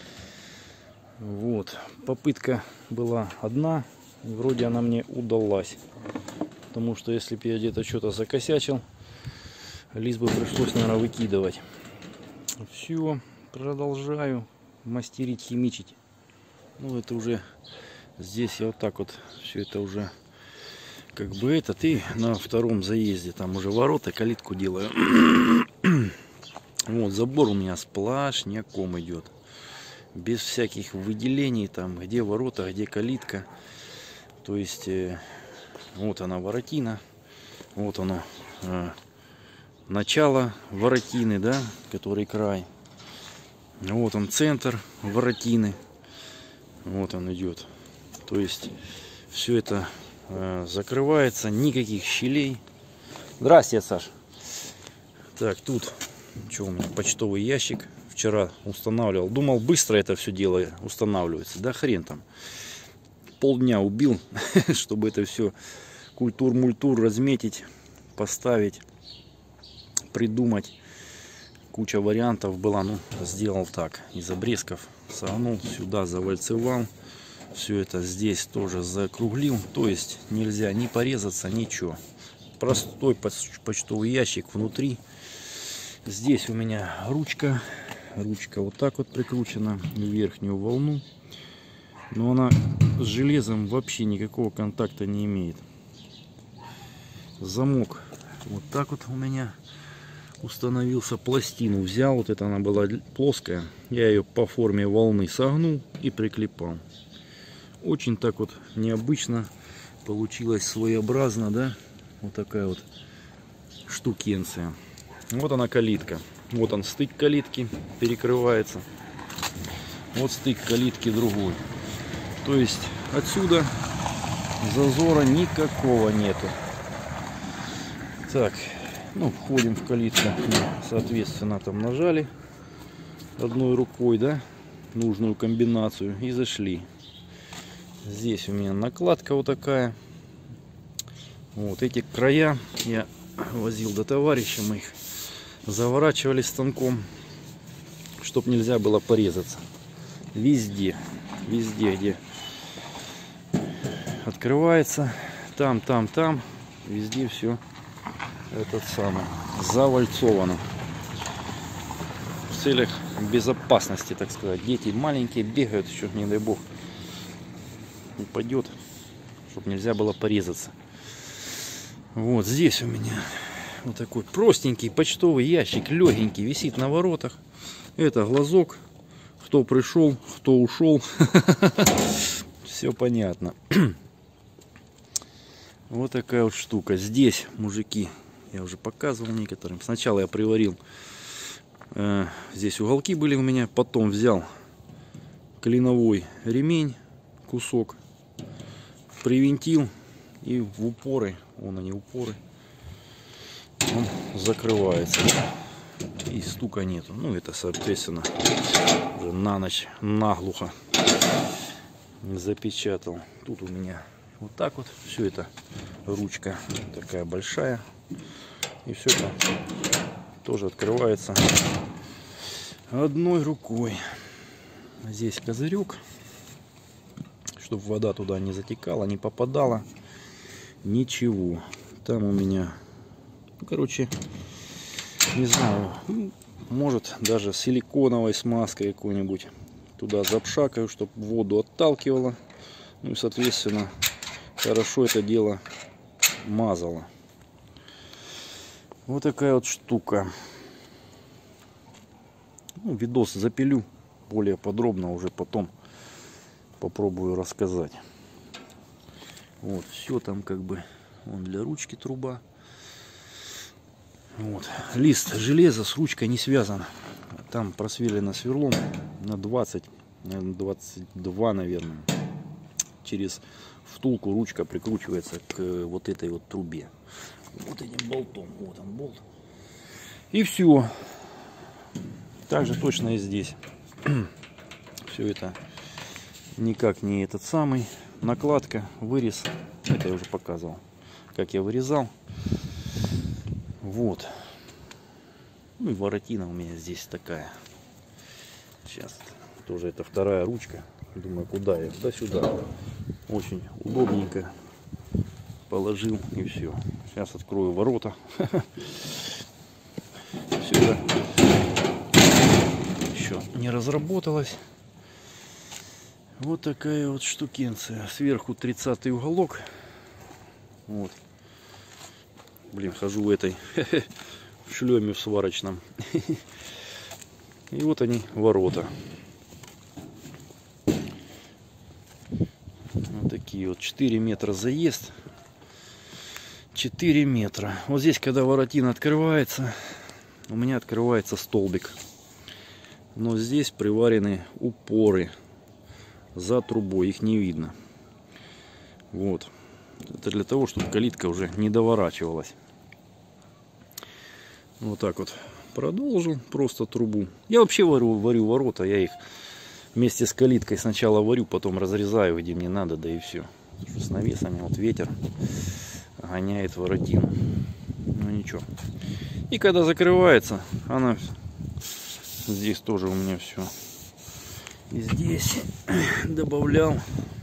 Вот. Попытка была одна. И вроде она мне удалась. Потому что если бы я где-то что-то закосячил, лист бы пришлось, наверное, выкидывать. Все, продолжаю мастерить, химичить. Ну, это уже здесь я вот так вот все это уже как бы этот. И на втором заезде там уже ворота, калитку делаю. Вот, забор у меня сплошняком идет. Без всяких выделений, там, где ворота, где калитка. То есть, э, вот она воротина. Вот оно. Э, начало воротины, да, который край. Вот он центр воротины. Вот он идет. То есть все это э, закрывается, никаких щелей. Здрасте, Саш. Так, тут что у меня, почтовый ящик. Вчера устанавливал. Думал, быстро это все дело устанавливается. Да хрен там. Полдня убил, чтобы это все культур-мультур разметить, поставить, придумать. Куча вариантов была. Ну, сделал так. Из обрезков согнул, сюда завальцевал. Все это здесь тоже закруглил. То есть нельзя ни порезаться, ничего. Простой почтовый ящик внутри. Здесь у меня ручка. Ручка вот так вот прикручена в верхнюю волну. Но она с железом вообще никакого контакта не имеет. Замок вот так вот у меня установился. Пластину взял. Вот это она была плоская. Я ее по форме волны согнул и приклепал. Очень так вот необычно получилось, своеобразно, да? Вот такая вот штукенция. Вот она калитка. Вот он стык калитки перекрывается. Вот стык калитки другой. То есть отсюда зазора никакого нету. Так, ну, входим в калитку. Соответственно, там нажали одной рукой, да, нужную комбинацию и зашли. Здесь у меня накладка вот такая. Вот эти края я возил до товарища моих. Заворачивали станком, чтобы нельзя было порезаться. Везде, везде, где открывается, там, там, там, везде все этот самый завальцовано. В целях безопасности, так сказать. Дети маленькие бегают, еще, не дай бог, упадет, чтобы нельзя было порезаться. Вот здесь у меня Вот такой простенький почтовый ящик, легенький, висит на воротах. Это глазок. Кто пришел, кто ушел. Все понятно. Вот такая вот штука. Здесь, мужики, я уже показывал некоторым. Сначала я приварил. Э, здесь уголки были у меня. Потом взял клиновой ремень, кусок. Привинтил. И в упоры, вон они упоры, он закрывается. И стука нету. Ну, это, соответственно, уже на ночь наглухо запечатал. Тут у меня вот так вот. Все это ручка такая большая. И все это тоже открывается одной рукой. Здесь козырек, чтобы вода туда не затекала, не попадала. Ничего. Там у меня, ну, короче, не знаю, может даже силиконовой смазкой какой-нибудь туда запшакаю, чтобы воду отталкивала. Ну и, соответственно, хорошо это дело мазало. Вот такая вот штука. Ну, видос запилю более подробно, уже потом попробую рассказать. Вот, все там как бы, он для ручки труба. Вот, лист железа с ручкой не связан. Там просверлено сверлом на двадцать, двадцать два, наверное. Через втулку ручка прикручивается к вот этой вот трубе. Вот этим болтом. Вот он болт. И все. Также точно и здесь. Все это никак не этот самый. Накладка, вырез. Это я уже показывал, как я вырезал. Вот. Ну и воротина у меня здесь такая. Сейчас тоже это вторая ручка. Думаю, куда я? Да сюда. Очень удобненько положил и все. Сейчас открою ворота. Все это еще не разработалось. Вот такая вот штукенция. Сверху тридцатый уголок. Вот. Блин, хожу в этой в шлеме в сварочном. И вот они, ворота. Вот такие вот. четыре метра заезд. четыре метра. Вот здесь, когда воротина открывается, у меня открывается столбик. Но здесь приварены упоры за трубой, их не видно. Вот. Это для того, чтобы калитка уже не доворачивалась. Вот так вот продолжил просто трубу. Я вообще варю, варю ворота, я их вместе с калиткой сначала варю, потом разрезаю, где мне надо, да и все. С навесами вот ветер гоняет воротину. Ну ничего. И когда закрывается, она здесь тоже у меня все. И здесь добавлял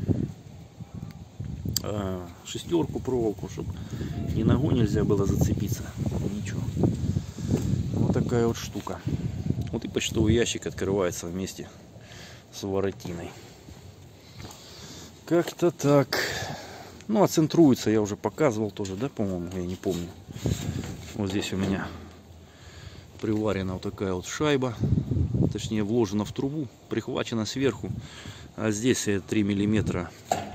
э, шестерку, проволоку, чтобы ни ногой нельзя было зацепиться. Ничего. Вот такая вот штука. Вот и почтовый ящик открывается вместе с воротиной. Как-то так. Ну, а центруется, я уже показывал тоже, да, по-моему, я не помню. Вот здесь у меня приварена вот такая вот шайба. Точнее, вложена в трубу, прихвачена сверху. А здесь три миллиметра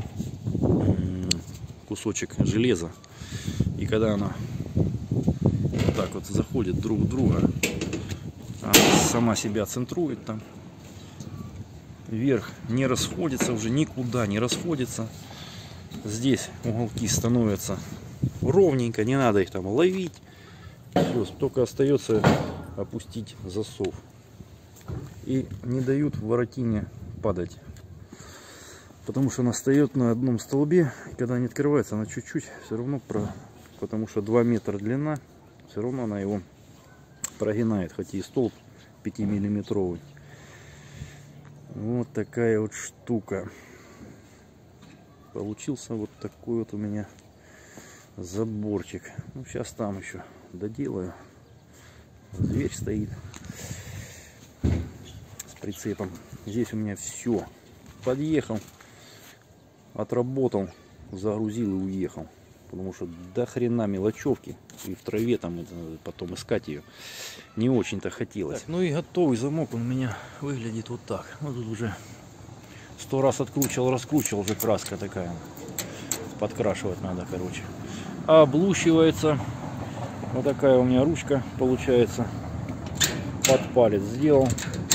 кусочек железа. И когда она вот так вот заходит друг в друга, она сама себя центрует там. Вверх не расходится уже никуда, не расходится. Здесь уголки становятся ровненько, не надо их там ловить. Все, только остается опустить засов. И не дают воротине падать. Потому что она встает на одном столбе. И когда не открывается, она чуть-чуть все равно про... Потому что два метра длина. Все равно она его прогинает. Хотя и столб пятимиллиметровый. Вот такая вот штука. Получился вот такой вот у меня заборчик. Ну, сейчас там еще доделаю. Дверь стоит с прицепом. Здесь у меня все. Подъехал, отработал, загрузил и уехал. потому что до хрена мелочевки, и в траве там потом искать ее не очень-то хотелось. Так, ну и готовый замок он у меня выглядит вот так. Вот тут уже сто раз откручивал, раскручивал, уже краска такая. Подкрашивать надо, короче. А облущивается. Вот такая у меня ручка получается. Под палец сделал.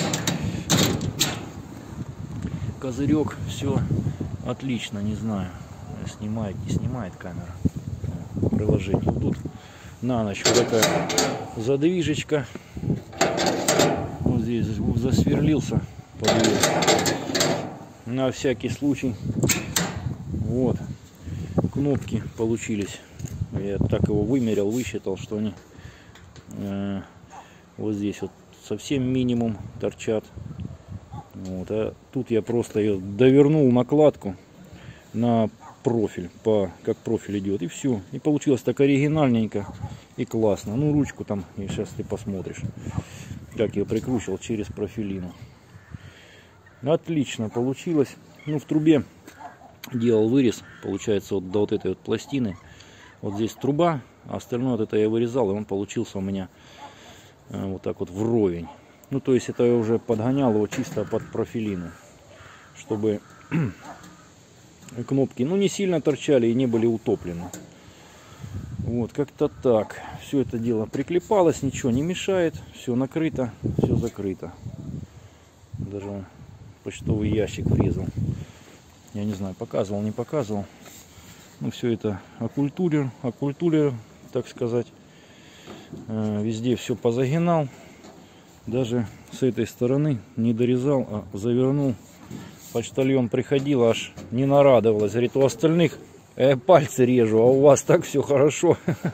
Козырек, все отлично, не знаю, снимает, не снимает камера. Приложение. Тут на ночь вот такая задвижечка. Вот здесь засверлился. Подвес. На всякий случай. Вот. Кнопки получились. Я так его вымерил, высчитал, что они э, вот здесь вот совсем минимум торчат. Вот, а тут я просто ее довернул накладку на профиль, по как профиль идет, и все. И получилось так оригинальненько и классно. Ну, ручку там, и сейчас ты посмотришь, как я прикручивал через профилину. Отлично получилось. Ну, в трубе делал вырез, получается, вот до вот этой вот пластины. Вот здесь труба, а остальное вот это я вырезал, и он получился у меня э, вот так вот вровень. Ну, то есть это я уже подгонял его чисто под профилину, чтобы кнопки, ну, не сильно торчали и не были утоплены. Вот, как-то так. Все это дело приклепалось, ничего не мешает, все накрыто, все закрыто. Даже почтовый ящик врезал. Я не знаю, показывал, не показывал. Ну, все это окультурер, окультурер, так сказать. Везде все позагинал. Даже с этой стороны не дорезал, а завернул. Почтальон приходил, аж не нарадовалась. Говорит, у остальных э, пальцы режу, а у вас так все хорошо.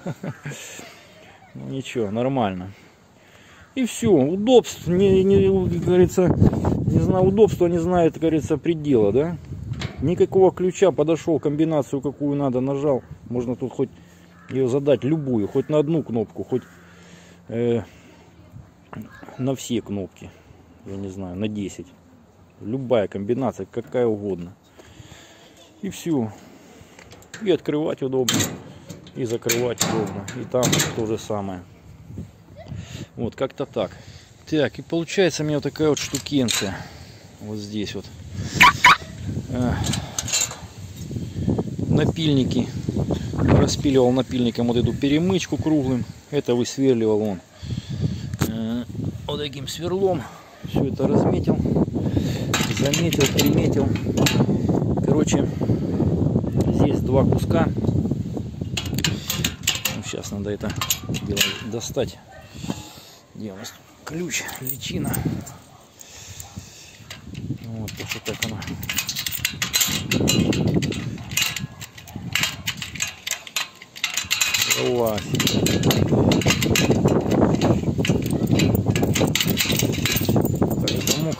Ну ничего, нормально. И все, удобство, не, не, говорится, не знаю, удобство не знает, как говорится, предела, да? Никакого ключа, подошел, комбинацию какую надо, нажал. Можно тут хоть ее задать любую, хоть на одну кнопку, хоть э, на все кнопки, я не знаю, на десять. Любая комбинация, какая угодно. И все. И открывать удобно, и закрывать удобно. И там то же самое. Вот, как-то так. Так, и получается у меня вот такая вот штукенция. Вот здесь вот. Напильники. Распиливал напильником вот эту перемычку круглым. Это высверливал он вот таким сверлом. Все это разметил. Заметил, приметил. Короче, здесь два куска. Ну, сейчас надо это дело достать. Где у нас ключ, личина. Вот, вот так она. Так, замок.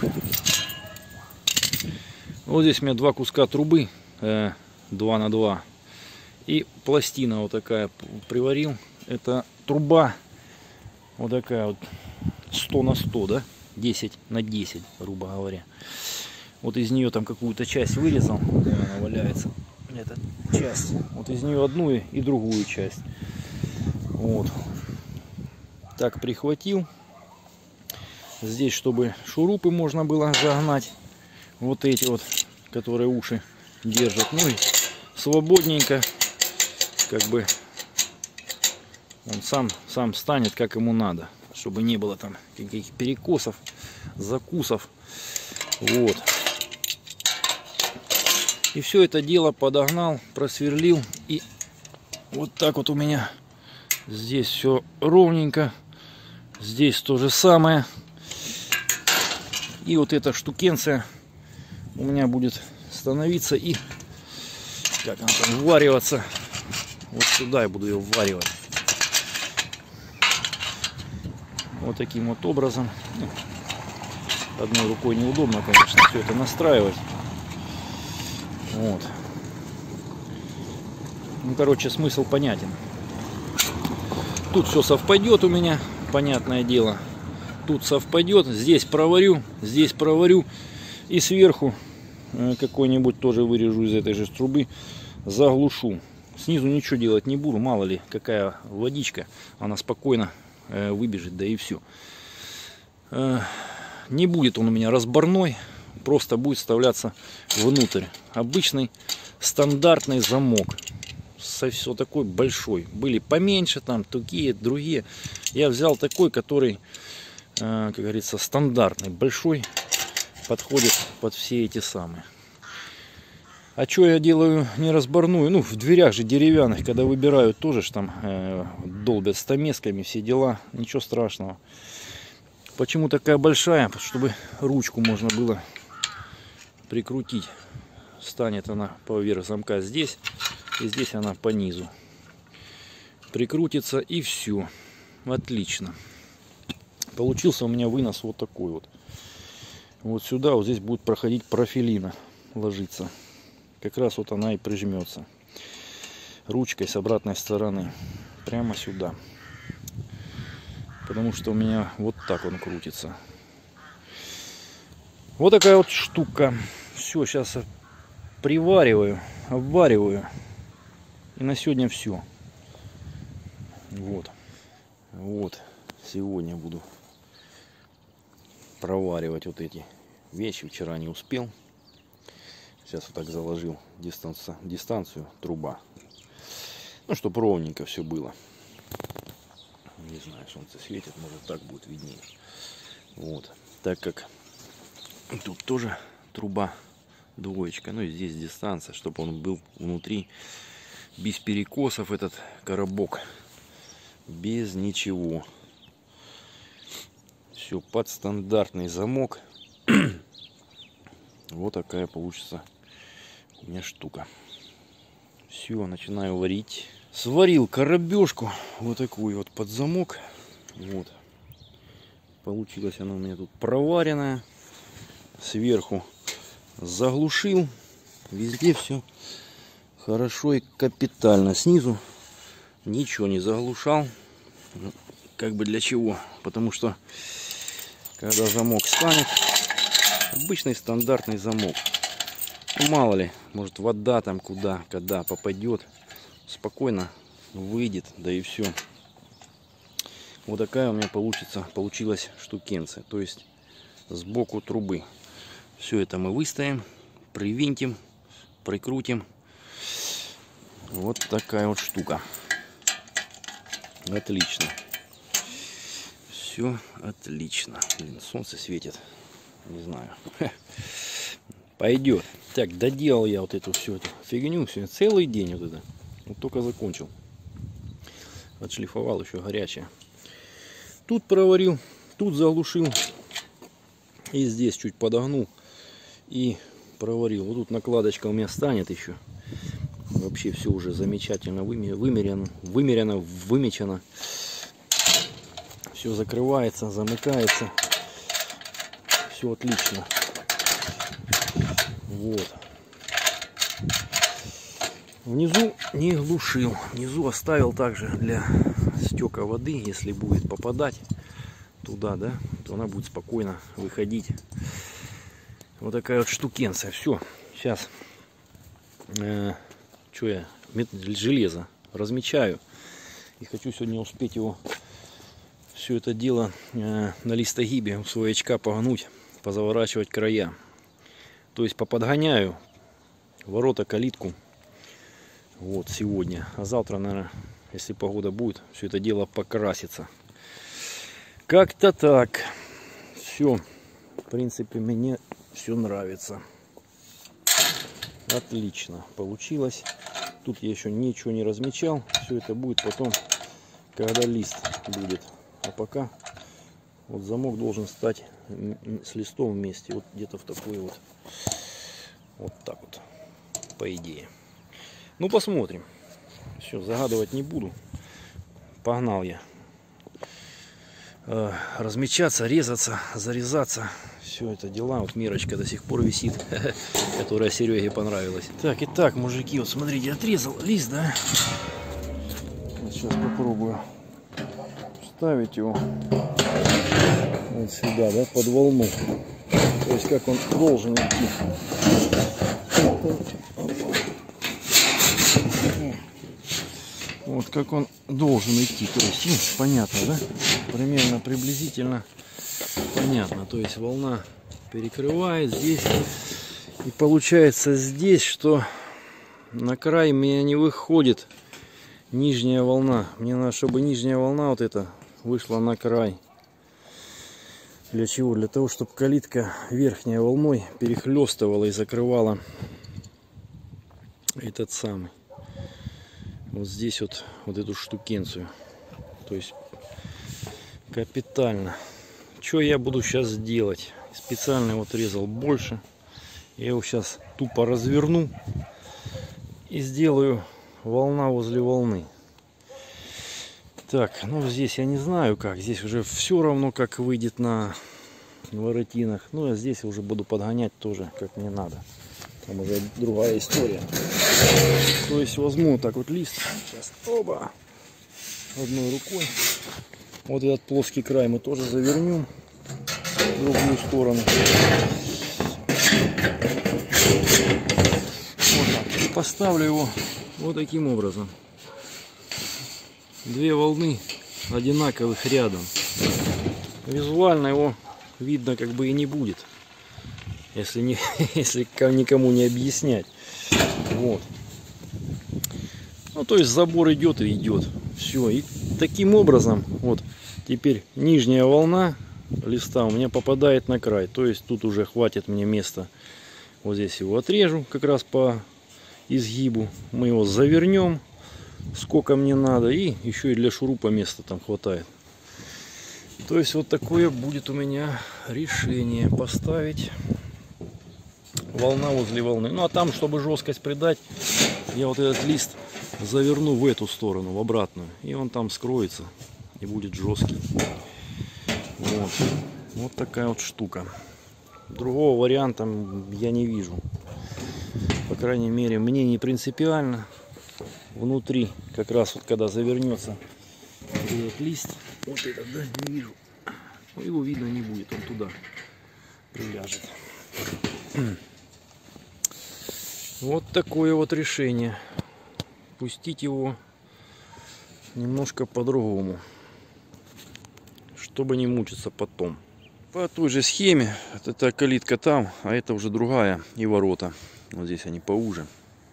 Вот здесь у меня два куска трубы, э, два на два. И пластина вот такая приварил. Это труба вот такая вот сто на сто, да? десять на десять, грубо говоря. Вот из нее там какую-то часть вырезал. Она валяется. Эта часть. Вот из нее одну и другую часть. Вот. Так прихватил. Здесь, чтобы шурупы можно было загнать. Вот эти вот, которые уши держат. Ну и свободненько. Как бы он сам, сам станет, как ему надо. Чтобы не было там каких перекосов, закусов. Вот. И все это дело подогнал, просверлил. И вот так вот у меня здесь все ровненько. Здесь то же самое. И вот эта штукенция у меня будет становиться и как она там ввариваться. Вот сюда я буду ее вваривать. Вот таким вот образом. Одной рукой неудобно, конечно, все это настраивать. Вот. Ну, короче, смысл понятен. Тут все совпадет у меня, понятное дело. Тут совпадет. Здесь проварю, здесь проварю. И сверху какой-нибудь тоже вырежу из этой же трубы. Заглушу. Снизу ничего делать не буду, мало ли какая водичка, она спокойно э, выбежит, да и все. Э, не будет он у меня разборной, просто будет вставляться внутрь. Обычный стандартный замок. Вот такой большой. Были поменьше там, такие, другие. Я взял такой, который, э, как говорится, стандартный, большой, подходит под все эти самые. А что я делаю не разборную? Ну, в дверях же деревянных, когда выбирают, тоже ж там э, долбят стамесками, все дела. Ничего страшного. Почему такая большая? Чтобы ручку можно было прикрутить. Станет она поверх замка здесь, и здесь она по низу. Прикрутится, и все. Отлично. Получился у меня вынос вот такой вот. Вот сюда, вот здесь будет проходить профилина, ложиться. Как раз вот она и прижмется ручкой с обратной стороны прямо сюда, потому что у меня вот так он крутится. Вот такая вот штука. Все, сейчас привариваю, обвариваю, и на сегодня все. Вот, вот сегодня буду проваривать вот эти вещи. Вчера не успел. Сейчас вот так заложил дистанцию, дистанцию труба. Ну, чтобы ровненько все было. Не знаю, солнце светит, может так будет виднее. Вот. Так как тут тоже труба двоечка. Ну и здесь дистанция, чтобы он был внутри без перекосов, этот коробок. Без ничего. Все под стандартный замок. Вот такая получится у меня штука. Все, начинаю варить. Сварил коробешку вот такую вот под замок. Вот. Получилась она у меня тут проваренная. Сверху заглушил. Везде все хорошо и капитально. Снизу ничего не заглушал. Как бы для чего? Потому что когда замок станет, обычный стандартный замок. Ну, мало ли, может вода там куда, когда попадет, спокойно выйдет, да и все. Вот такая у меня получится, получилась штукенция. То есть сбоку трубы. Все это мы выставим, привинтим, прикрутим. Вот такая вот штука. Отлично. Все отлично. Блин, солнце светит. Не знаю. Пойдет. Так, доделал я вот эту всю эту фигню. Все, целый день вот это. Вот только закончил. Отшлифовал, еще горячее. Тут проварил, тут заглушил. И здесь чуть подогнул. И проварил. Вот тут накладочка у меня станет еще. Вообще все уже замечательно вымерено, вымерено, вымечено. Все закрывается, замыкается. Все отлично. Вот. Внизу не глушил. Внизу оставил также для стека воды. Если будет попадать туда, да, то она будет спокойно выходить. Вот такая вот штукенция. Все. Сейчас. Э, что я? Железо размечаю. И хочу сегодня успеть его, все это дело э, на листогибе у своячка погнуть, позаворачивать края. То есть поподгоняю ворота, калитку. Вот сегодня. А завтра, наверное, если погода будет, все это дело покрасится. Как-то так. Все. В принципе, мне все нравится. Отлично получилось. Тут я еще ничего не размечал. Все это будет потом, когда лист будет. А пока вот замок должен стать с листом вместе. Вот где-то в такой вот. Вот так вот. По идее. Ну, посмотрим. Все, загадывать не буду. Погнал я. Э, размечаться, резаться, зарезаться. Все это дела. Вот мерочка до сих пор висит, которая Сереге понравилась. Так, и так, мужики, вот смотрите, отрезал лист, да? Вот сейчас попробую вставить его вот сюда, да, под волну. То есть как он должен идти. Вот как он должен идти. То есть, ну, понятно, да? Примерно, приблизительно понятно. То есть волна перекрывает здесь. И получается здесь, что на край у меня не выходит нижняя волна. Мне надо, чтобы нижняя волна вот эта вышла на край. Для чего? Для того, чтобы калитка верхней волной перехлестывала и закрывала этот самый. Вот здесь вот, вот эту штукенцию. То есть капитально. Что я буду сейчас делать? Специально вот резал больше. Я его сейчас тупо разверну и сделаю волна возле волны. Так, ну здесь я не знаю как. Здесь уже все равно как выйдет на воротинах. Ну а здесь уже буду подгонять тоже как мне надо. Там уже другая история. То есть возьму вот так вот лист. Сейчас, оба. Одной рукой. Вот этот плоский край мы тоже завернем в другую сторону. Вот так. Поставлю его вот таким образом. Две волны одинаковых рядом. Визуально его видно как бы и не будет. Если, не, если никому не объяснять. Вот. Ну, то есть забор идет и идет. Все. И таким образом, вот, теперь нижняя волна листа у меня попадает на край. То есть тут уже хватит мне места. Вот здесь его отрежу как раз по изгибу. Мы его завернем, сколько мне надо. И еще и для шурупа места там хватает. То есть вот такое будет у меня решение. Поставить волна возле волны. Ну а там, чтобы жесткость придать, я вот этот лист заверну в эту сторону, в обратную. И он там скроется и будет жесткий. Вот. Вот такая вот штука. Другого варианта я не вижу. По крайней мере, мне не принципиально. Внутри, как раз вот когда завернется этот лист, вот этот, да, не вижу. Его видно не будет, он туда приляжет. Вот такое вот решение. Пустить его немножко по-другому, чтобы не мучиться потом. По той же схеме, это калитка там, а это уже другая, и ворота. Вот здесь они поуже.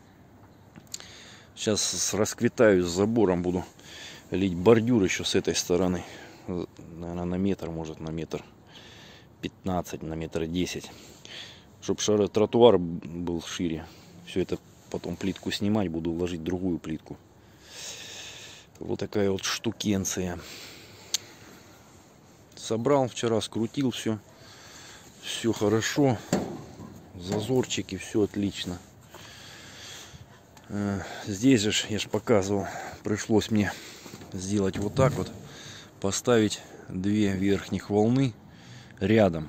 Сейчас расквитаю с забором, буду лить бордюр еще с этой стороны. Наверное, на метр, может на метр пятнадцать, на метр десять. Чтобы тротуар был шире. Все это потом плитку снимать, буду ложить другую плитку. Вот такая вот штукенция. Собрал вчера, скрутил все. Все хорошо. Зазорчики, все отлично. Здесь же, я же показывал, пришлось мне сделать вот так вот. Поставить две верхних волны рядом.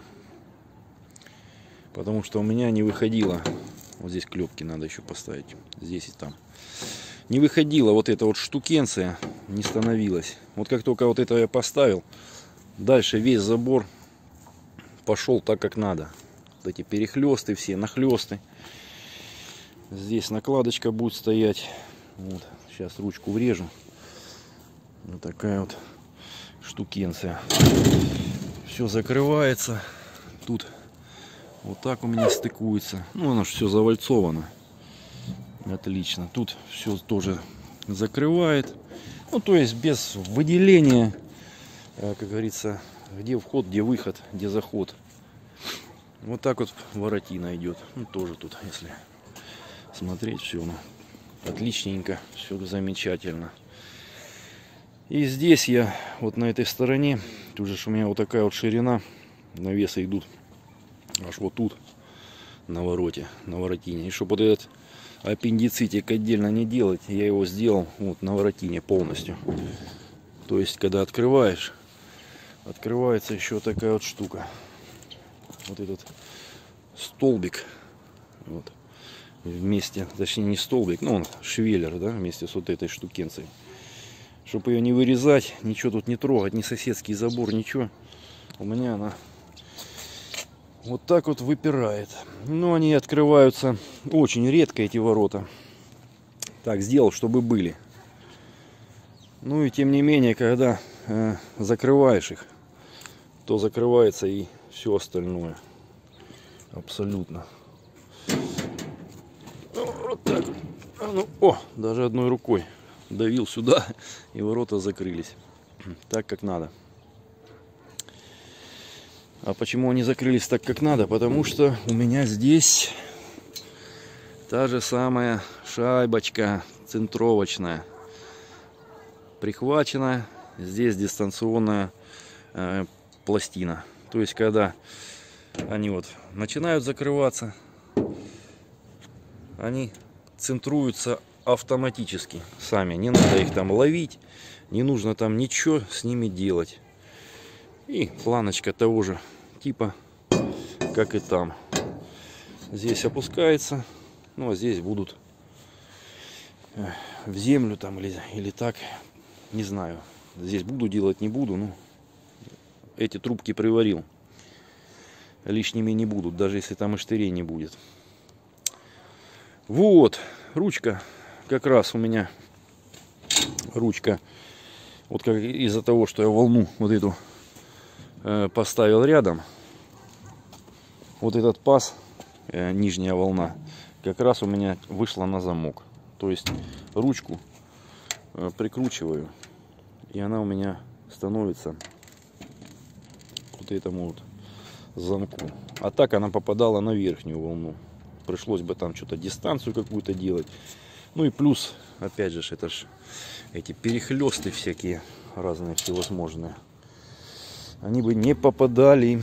Потому что у меня не выходило. Вот здесь клепки надо еще поставить. Здесь и там. Не выходила вот эта вот штукенция. Не становилась. Вот как только вот это я поставил. Дальше весь забор пошел так, как надо. Вот эти перехлесты все, нахлесты. Здесь накладочка будет стоять. Вот. Сейчас ручку врежу. Вот такая вот штукенция. Все закрывается. Тут вот так у меня стыкуется. Ну, оно же все завальцовано. Отлично. Тут все тоже закрывает. Ну, то есть без выделения, как говорится, где вход, где выход, где заход. Вот так вот воротина идет. Ну, тоже тут, если смотреть, все ну, отличненько, все замечательно. И здесь я, вот на этой стороне, тут же у меня вот такая вот ширина, навесы идут аж вот тут, на вороте, на воротине. И чтобы вот этот аппендицитик отдельно не делать, я его сделал вот на воротине полностью. То есть, когда открываешь, открывается еще такая вот штука. Вот этот столбик, вот, вместе, точнее не столбик, но он швеллер, да, вместе с вот этой штукенцией. Чтобы ее не вырезать, ничего тут не трогать, ни соседский забор, ничего. У меня она вот так вот выпирает. Но они открываются очень редко, эти ворота. Так, сделал, чтобы были. Ну и тем не менее, когда э, закрываешь их, то закрывается и все остальное. Абсолютно. Вот так. А ну, о, даже одной рукой давил сюда, и ворота закрылись. Так, как надо. А почему они закрылись так, как надо? Потому что у меня здесь та же самая шайбочка центровочная. Прихвачена. Здесь дистанционная э, пластина. То есть, когда они вот начинают закрываться, они центруются автоматически сами. Не надо их там ловить, не нужно там ничего с ними делать. И планочка того же типа, как и там. Здесь опускается, ну а здесь будут в землю там или, или так, не знаю. Здесь буду делать, не буду, ну эти трубки приварил. Лишними не будут, даже если там и штырей не будет. Вот, ручка, как раз у меня ручка, вот как из-за того, что я волну вот эту э, поставил рядом, вот этот паз, э, нижняя волна, как раз у меня вышла на замок. То есть ручку э, прикручиваю, и она у меня становится вот этому вот замку. А так она попадала на верхнюю волну. Пришлось бы там что-то дистанцию какую-то делать. Ну и плюс, опять же, это ж эти перехлесты всякие разные, всевозможные. Они бы не попадали.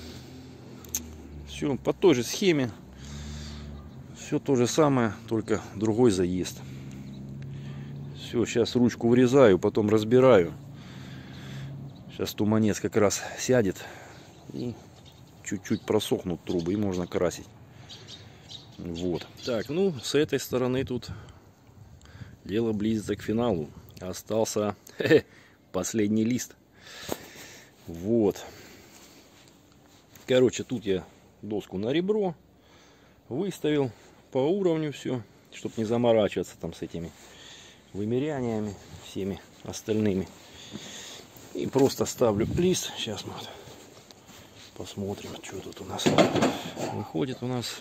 Все по той же схеме. Все то же самое, только другой заезд. Все, сейчас ручку вырезаю, потом разбираю. Сейчас туманец как раз сядет. И чуть-чуть просохнут трубы, и можно красить. Вот. Так, ну, с этой стороны тут дело близится к финалу. Остался хе-хе, последний лист. Вот. Короче, тут я доску на ребро выставил по уровню все, чтобы не заморачиваться там с этими вымеряниями всеми остальными. И просто ставлю лист. Сейчас мы посмотрим, что тут у нас выходит. У нас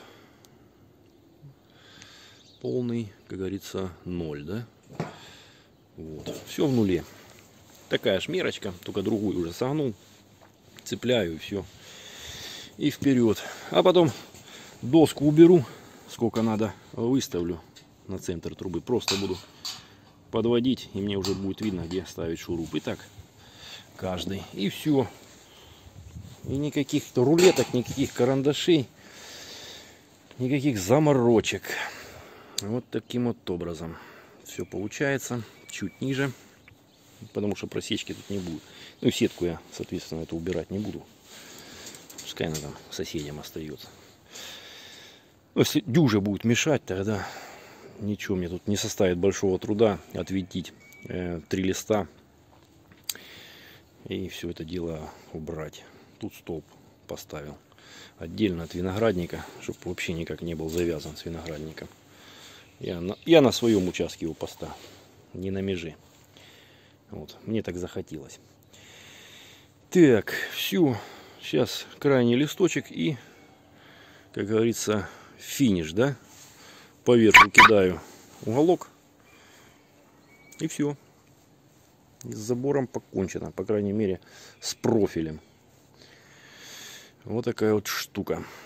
полный, как говорится, ноль, да? Вот. Все в нуле. Такая шмерочка, только другую уже согнул. Цепляю и все. И вперед. А потом доску уберу, сколько надо, выставлю на центр трубы. Просто буду подводить, и мне уже будет видно, где ставить шуруп. И так каждый. И все. И никаких рулеток, никаких карандашей, никаких заморочек. Вот таким вот образом все получается. Чуть ниже, потому что просечки тут не будет. Ну и сетку я, соответственно, это убирать не буду. Пускай она там соседям остается. Ну, если дюжа будет мешать, тогда ничего мне тут не составит большого труда отвинтить э, три листа и все это дело убрать. Тут столб поставил отдельно от виноградника, чтобы вообще никак не был завязан с виноградником. Я на, я на своем участке его поставил, не на меже. Вот, мне так захотелось. Так, все. Сейчас крайний листочек и, как говорится, финиш, да? Поверху кидаю уголок. И все. И с забором покончено, по крайней мере, с профилем. Вот такая вот штука.